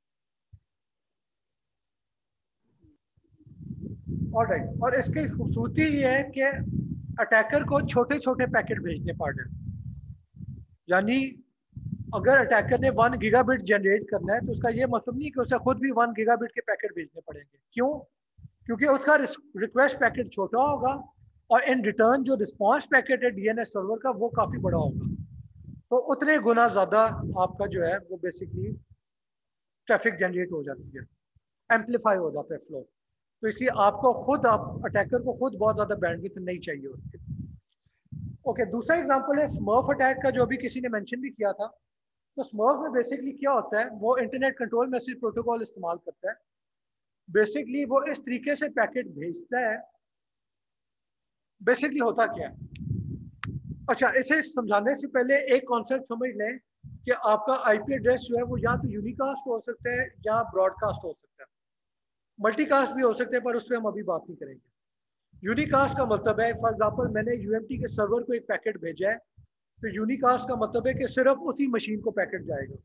ऑलराइट। और इसकी खूबसूरती ये है कि अटैकर को छोटे छोटे पैकेट भेजने पड़ रहे हैं, यानी अगर अटैकर ने वन गीगाबिट जनरेट करना है तो उसका ये मतलब नहीं कि उसे खुद भी वन गीगाबिट के पैकेट भेजने पड़ेंगे। क्यों? क्योंकि उसका रिक्वेस्ट पैकेट छोटा होगा और इन रिटर्न जो रिस्पॉन्स पैकेट है डीएनएस सर्वर का वो काफी बड़ा होगा, तो उतने गुना ज्यादा आपका जो है वो बेसिकली ट्रैफिक जनरेट हो जाती है, एम्पलीफाई हो जाता है फ्लो। तो इसलिए आपको खुद आप अटैकर को खुद बहुत ज्यादा बैंडविड्थ नहीं चाहिए होती है। ओके, दूसरा एग्जांपल है स्मर्फ अटैक का, जो अभी किसी ने मेंशन भी किया था। तो स्मर्फ में बेसिकली क्या होता है, वो इंटरनेट कंट्रोल मैसेज प्रोटोकॉल इस्तेमाल करता है। बेसिकली वो इस तरीके से पैकेट भेजता है, बेसिकली होता क्या है, अच्छा इसे समझाने से पहले एक कॉन्सेप्ट समझ लें कि आपका आईपी एड्रेस जो है वो या तो यूनिकास्ट हो सकता है या ब्रॉडकास्ट हो सकता है, मल्टीकास्ट भी हो सकते हैं, पर उस पर हम अभी बात नहीं करेंगे। यूनिकास्ट का मतलब है, फॉर एग्जांपल मैंने यूएमटी के सर्वर को एक पैकेट भेजा है, तो यूनिकास्ट का मतलब है कि सिर्फ उसी मशीन को पैकेट जाएगा।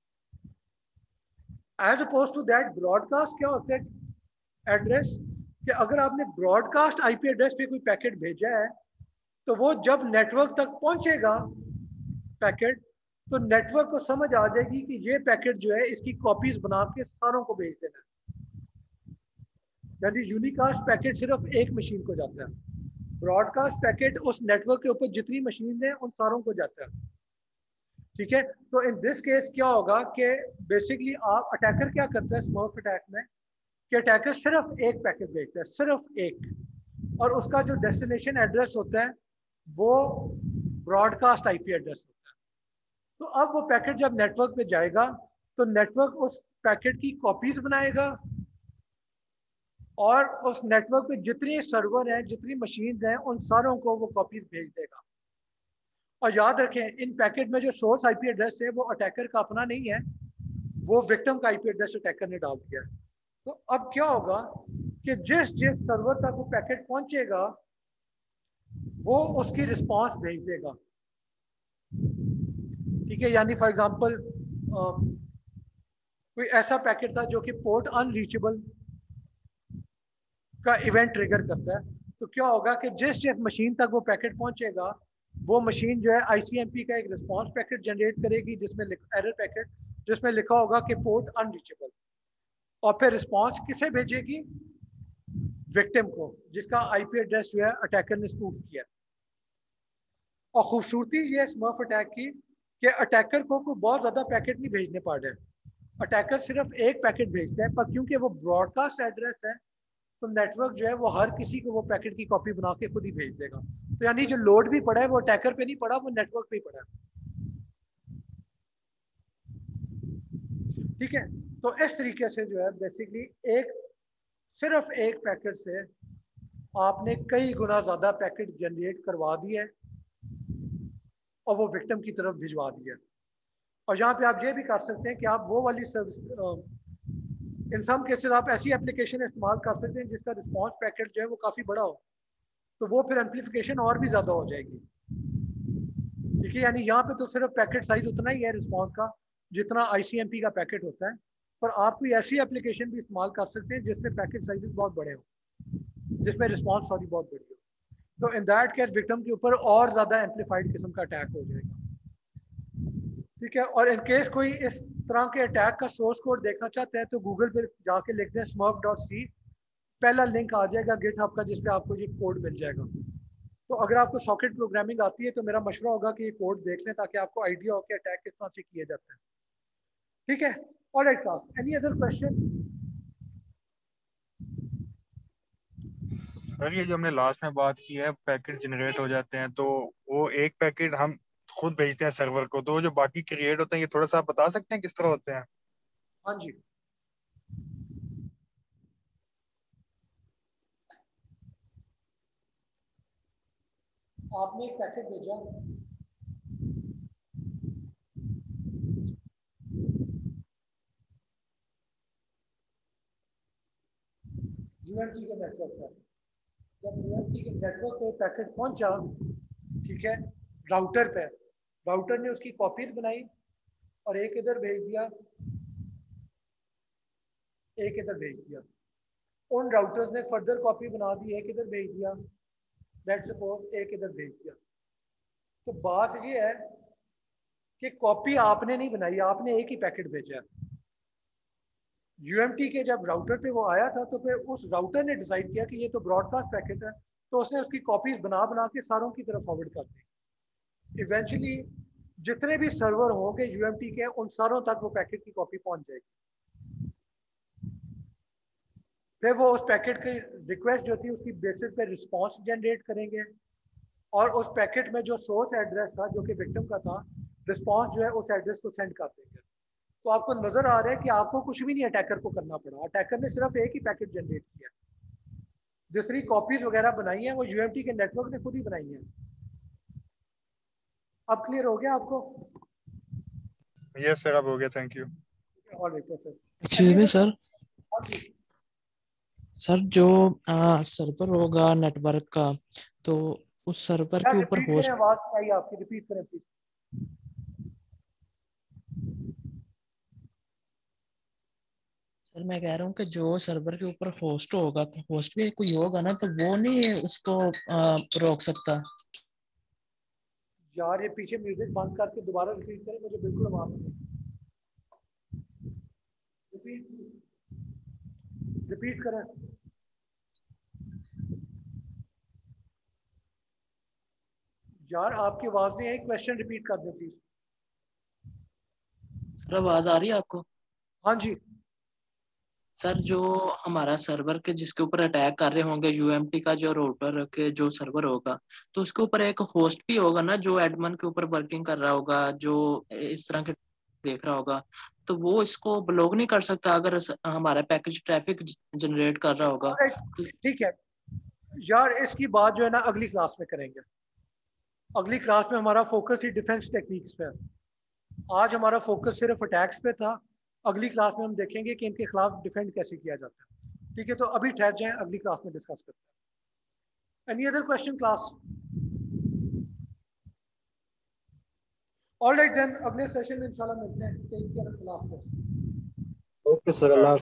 As opposed to that broadcast क्या होता है एड्रेस, कि अगर आपने ब्रॉडकास्ट आईपी एड्रेस पे कोई पैकेट भेजा है तो वो जब नेटवर्क तक पहुंचेगा पैकेट, तो नेटवर्क को समझ आ जाएगी कि ये पैकेट जो है इसकी कॉपीज बना के सारों को भेज देना है। यानी यूनिकास्ट पैकेट सिर्फ एक मशीन को जाता है, ब्रॉडकास्ट पैकेट उस नेटवर्क के ऊपर जितनी मशीन है उन सारों को जाता है, ठीक है। तो इन दिस केस क्या होगा कि बेसिकली आप अटैकर क्या करता है स्मर्फ अटैक में, कि अटैकर सिर्फ एक पैकेट भेजता है, सिर्फ एक, और उसका जो डेस्टिनेशन एड्रेस होता है वो ब्रॉडकास्ट आईपी एड्रेस होता है। तो अब वो पैकेट जब नेटवर्क पे जाएगा तो नेटवर्क उस पैकेट की कॉपीज बनाएगा और उस नेटवर्क पे जितने सर्वर हैं, जितनी मशीन हैं, उन सारों को वो कॉपीज भेज देगा। और याद रखें, इन पैकेट में जो सोर्स आईपी एड्रेस है वो अटैकर का अपना नहीं है, वो विक्टिम का आईपी एड्रेस अटैकर ने डाल दिया है। तो अब क्या होगा कि जिस जिस सर्वर तक वो पैकेट पहुंचेगा वो उसकी रिस्पांस भेज देगा, ठीक है। यानी फॉर एग्जांपल कोई ऐसा पैकेट था जो कि पोर्ट अनरीचेबल का इवेंट ट्रिगर करता है, तो क्या होगा कि जिस जिस मशीन तक वो पैकेट पहुंचेगा वो मशीन जो है आईसीएमपी का एक रिस्पांस पैकेट जनरेट करेगी जिसमें एरर पैकेट जिसमें लिखा होगा कि पोर्ट अनरीचेबल, और फिर रिस्पांस किसे भेजेगी, विक्टिम को, जिसका आईपी एड्रेस जो है अटैकर ने स्पूफ किया। और खूबसूरती ये स्मर्फ अटैक की कि अटैकर को कोई बहुत ज्यादा पैकेट नहीं भेजने पड़ रहे, अटैकर सिर्फ एक पैकेट भेजता है, पर क्योंकि वो ब्रॉडकास्ट एड्रेस है तो नेटवर्क जो है वो हर किसी को वो पैकेट की कॉपी बना के खुद ही भेज देगा। तो यानी जो लोड भी पड़ा है वो अटैकर पे नहीं पड़ा, वो नेटवर्क पे ही पड़ा है। ठीक है, तो इस तरीके से जो है बेसिकली एक सिर्फ एक पैकेट से आपने कई गुना ज़्यादा पैकेट जनरेट करवा दिए और वो विक्टिम की तरफ भिजवा दिया। और यहाँ पे आप ये भी कर सकते हैं कि आप वो वाली सर्विस, इन सम केसेस आप ऐसी एप्लीकेशन इस्तेमाल कर सकते हैं जिसका रिस्पॉन्स पैकेट जो है वो काफ़ी बड़ा हो, तो वो फिर एम्पलीफिकेशन और भी ज़्यादा हो जाएगी। ठीक है, यानी यहाँ पे तो सिर्फ पैकेट साइज उतना ही है रिस्पॉन्स का जितना आईसीएमपी का पैकेट होता है, पर आप कोई ऐसी एप्लीकेशन भी इस्तेमाल कर सकते हैं जिसमें पैकेट साइजेस बहुत बड़े हो, जिसमें रिस्पॉन्स सॉरी बहुत बड़ी हो, तो इन दैट केस विक्टिम के ऊपर और ज़्यादा एम्पलीफाइड किस्म का अटैक हो जाएगा। ठीक है, और इन केस कोई इस तरह के अटैक का सोर्स कोड देखना चाहते हैं तो गूगल पे जाके लिख दें स्मर्फ डॉट सी, पहला लिंक आ जाएगा गिटहब का जिस पे आपको ये कोड मिल जाएगा। तो अगर आपको सॉकेट प्रोग्रामिंग आती है तो मेरा मशवरा होगा कि ये कोड देख लें ताकि आपको आइडिया हो कि अटैक किस तरह से किए जाते हैं। ठीक है, all right class, any other question? Sir ये जो हमने लास्ट में बात की है पैकेट जनरेट हो जाते हैं, तो वो एक पैकेट हम खुद भेजते हैं सर्वर को, तो जो बाकी क्रिएट होते हैं ये थोड़ा सा आप बता सकते हैं किस तरह होते हैं? हाँ जी, आपने एक पैकेट भेजा, यूएमटी के नेटवर्क पर। जब यूएमटी के नेटवर्क पे पैकेट पहुंचा, ठीक है, राउटर पे, राउटर ने उसकी कॉपीज बनाई और एक इधर भेज दिया, एक इधर भेज दिया। उन राउटर्स ने फर्दर कॉपी बना दी, एक इधर भेज दिया, लेट्स सपोज एक इधर भेज दिया। तो बात ये है कि कॉपी आपने नहीं बनाई, आपने एक ही पैकेट भेजा। यूएमटी के जब राउटर पे वो आया था तो फिर उस राउटर ने डिसाइड किया कि ये तो ब्रॉडकास्ट पैकेट है, तो उसने उसकी कॉपीज बना बना के सारों की तरफ फॉरवर्ड कर दी। इवेंचुअली जितने भी सर्वर होंगे यूएमटी के, उन सारों तक वो पैकेट की कॉपी पहुंच जाएगी। फिर वो उस पैकेट की रिक्वेस्ट जो थी उसकी बेसिस पे रिस्पॉन्स जनरेट करेंगे और उस पैकेट में जो सोर्स एड्रेस था जो कि विक्टिम का था, रिस्पॉन्स जो है उस एड्रेस को सेंड कर देंगे। तो आपको नजर आ रहा है कि आपको कुछ भी नहीं अटैकर को करना पड़ा, अटैकर ने सिर्फ एक ही पैकेट जनरेट किया। दूसरी कॉपीज वगैरह बनाई है वो यूएमटी के नेटवर्क ने खुद ही बनाई है। अब क्लियर हो गया आपको? यस सर, अब हो गया, थैंक यू। एक्चुअली में सर सर जो आ, सर्वर होगा नेटवर्क का, तो उस सर्वर के ऊपर होस्ट, आवाज आई आपकी, रिपीट करें प्लीज। सर मैं कह रहा हूँ कि जो सर्वर के ऊपर होस्ट होगा, तो होस्ट भी कोई होगा ना, तो वो नहीं उसको आ, रोक सकता। यार ये पीछे म्यूजिक बंद करके दोबारा रिपीट करें, मुझे बिल्कुल आवाज नहीं। रिपीट रिपीट करें। यार आपकी आवाज नहीं आई, क्वेश्चन रिपीट कर दो प्लीज। सर आवाज आ रही है आपको? हाँ जी सर जो हमारा सर्वर के जिसके ऊपर अटैक कर रहे होंगे, यूएमटी का जो राउटर के जो सर्वर होगा, तो उसके ऊपर एक होस्ट भी होगा ना जो एडमिन के ऊपर वर्किंग कर रहा होगा, जो इस तरह के देख रहा होगा, तो वो इसको ब्लॉक नहीं कर सकता अगर हमारा पैकेज ट्रैफिक जनरेट कर रहा होगा। ठीक है यार, इसकी बात जो है ना अगली क्लास में करेंगे। अगली क्लास में हमारा फोकस ही डिफेंस टेक्निक्स पे है। आज हमारा फोकस सिर्फ अटैक्स पे था, अगली क्लास में हम देखेंगे कि इनके खिलाफ डिफेंड कैसे किया जाता है। ठीक है, तो अभी ठहर जाएं, अगली क्लास में डिस्कस करते हैं। Any other question class? All right then, अगले सेशन में इंशाल्लाह मिलते हैं। टेक केयर, अल्लाह हाफिज़। ओके सर, अल्लाह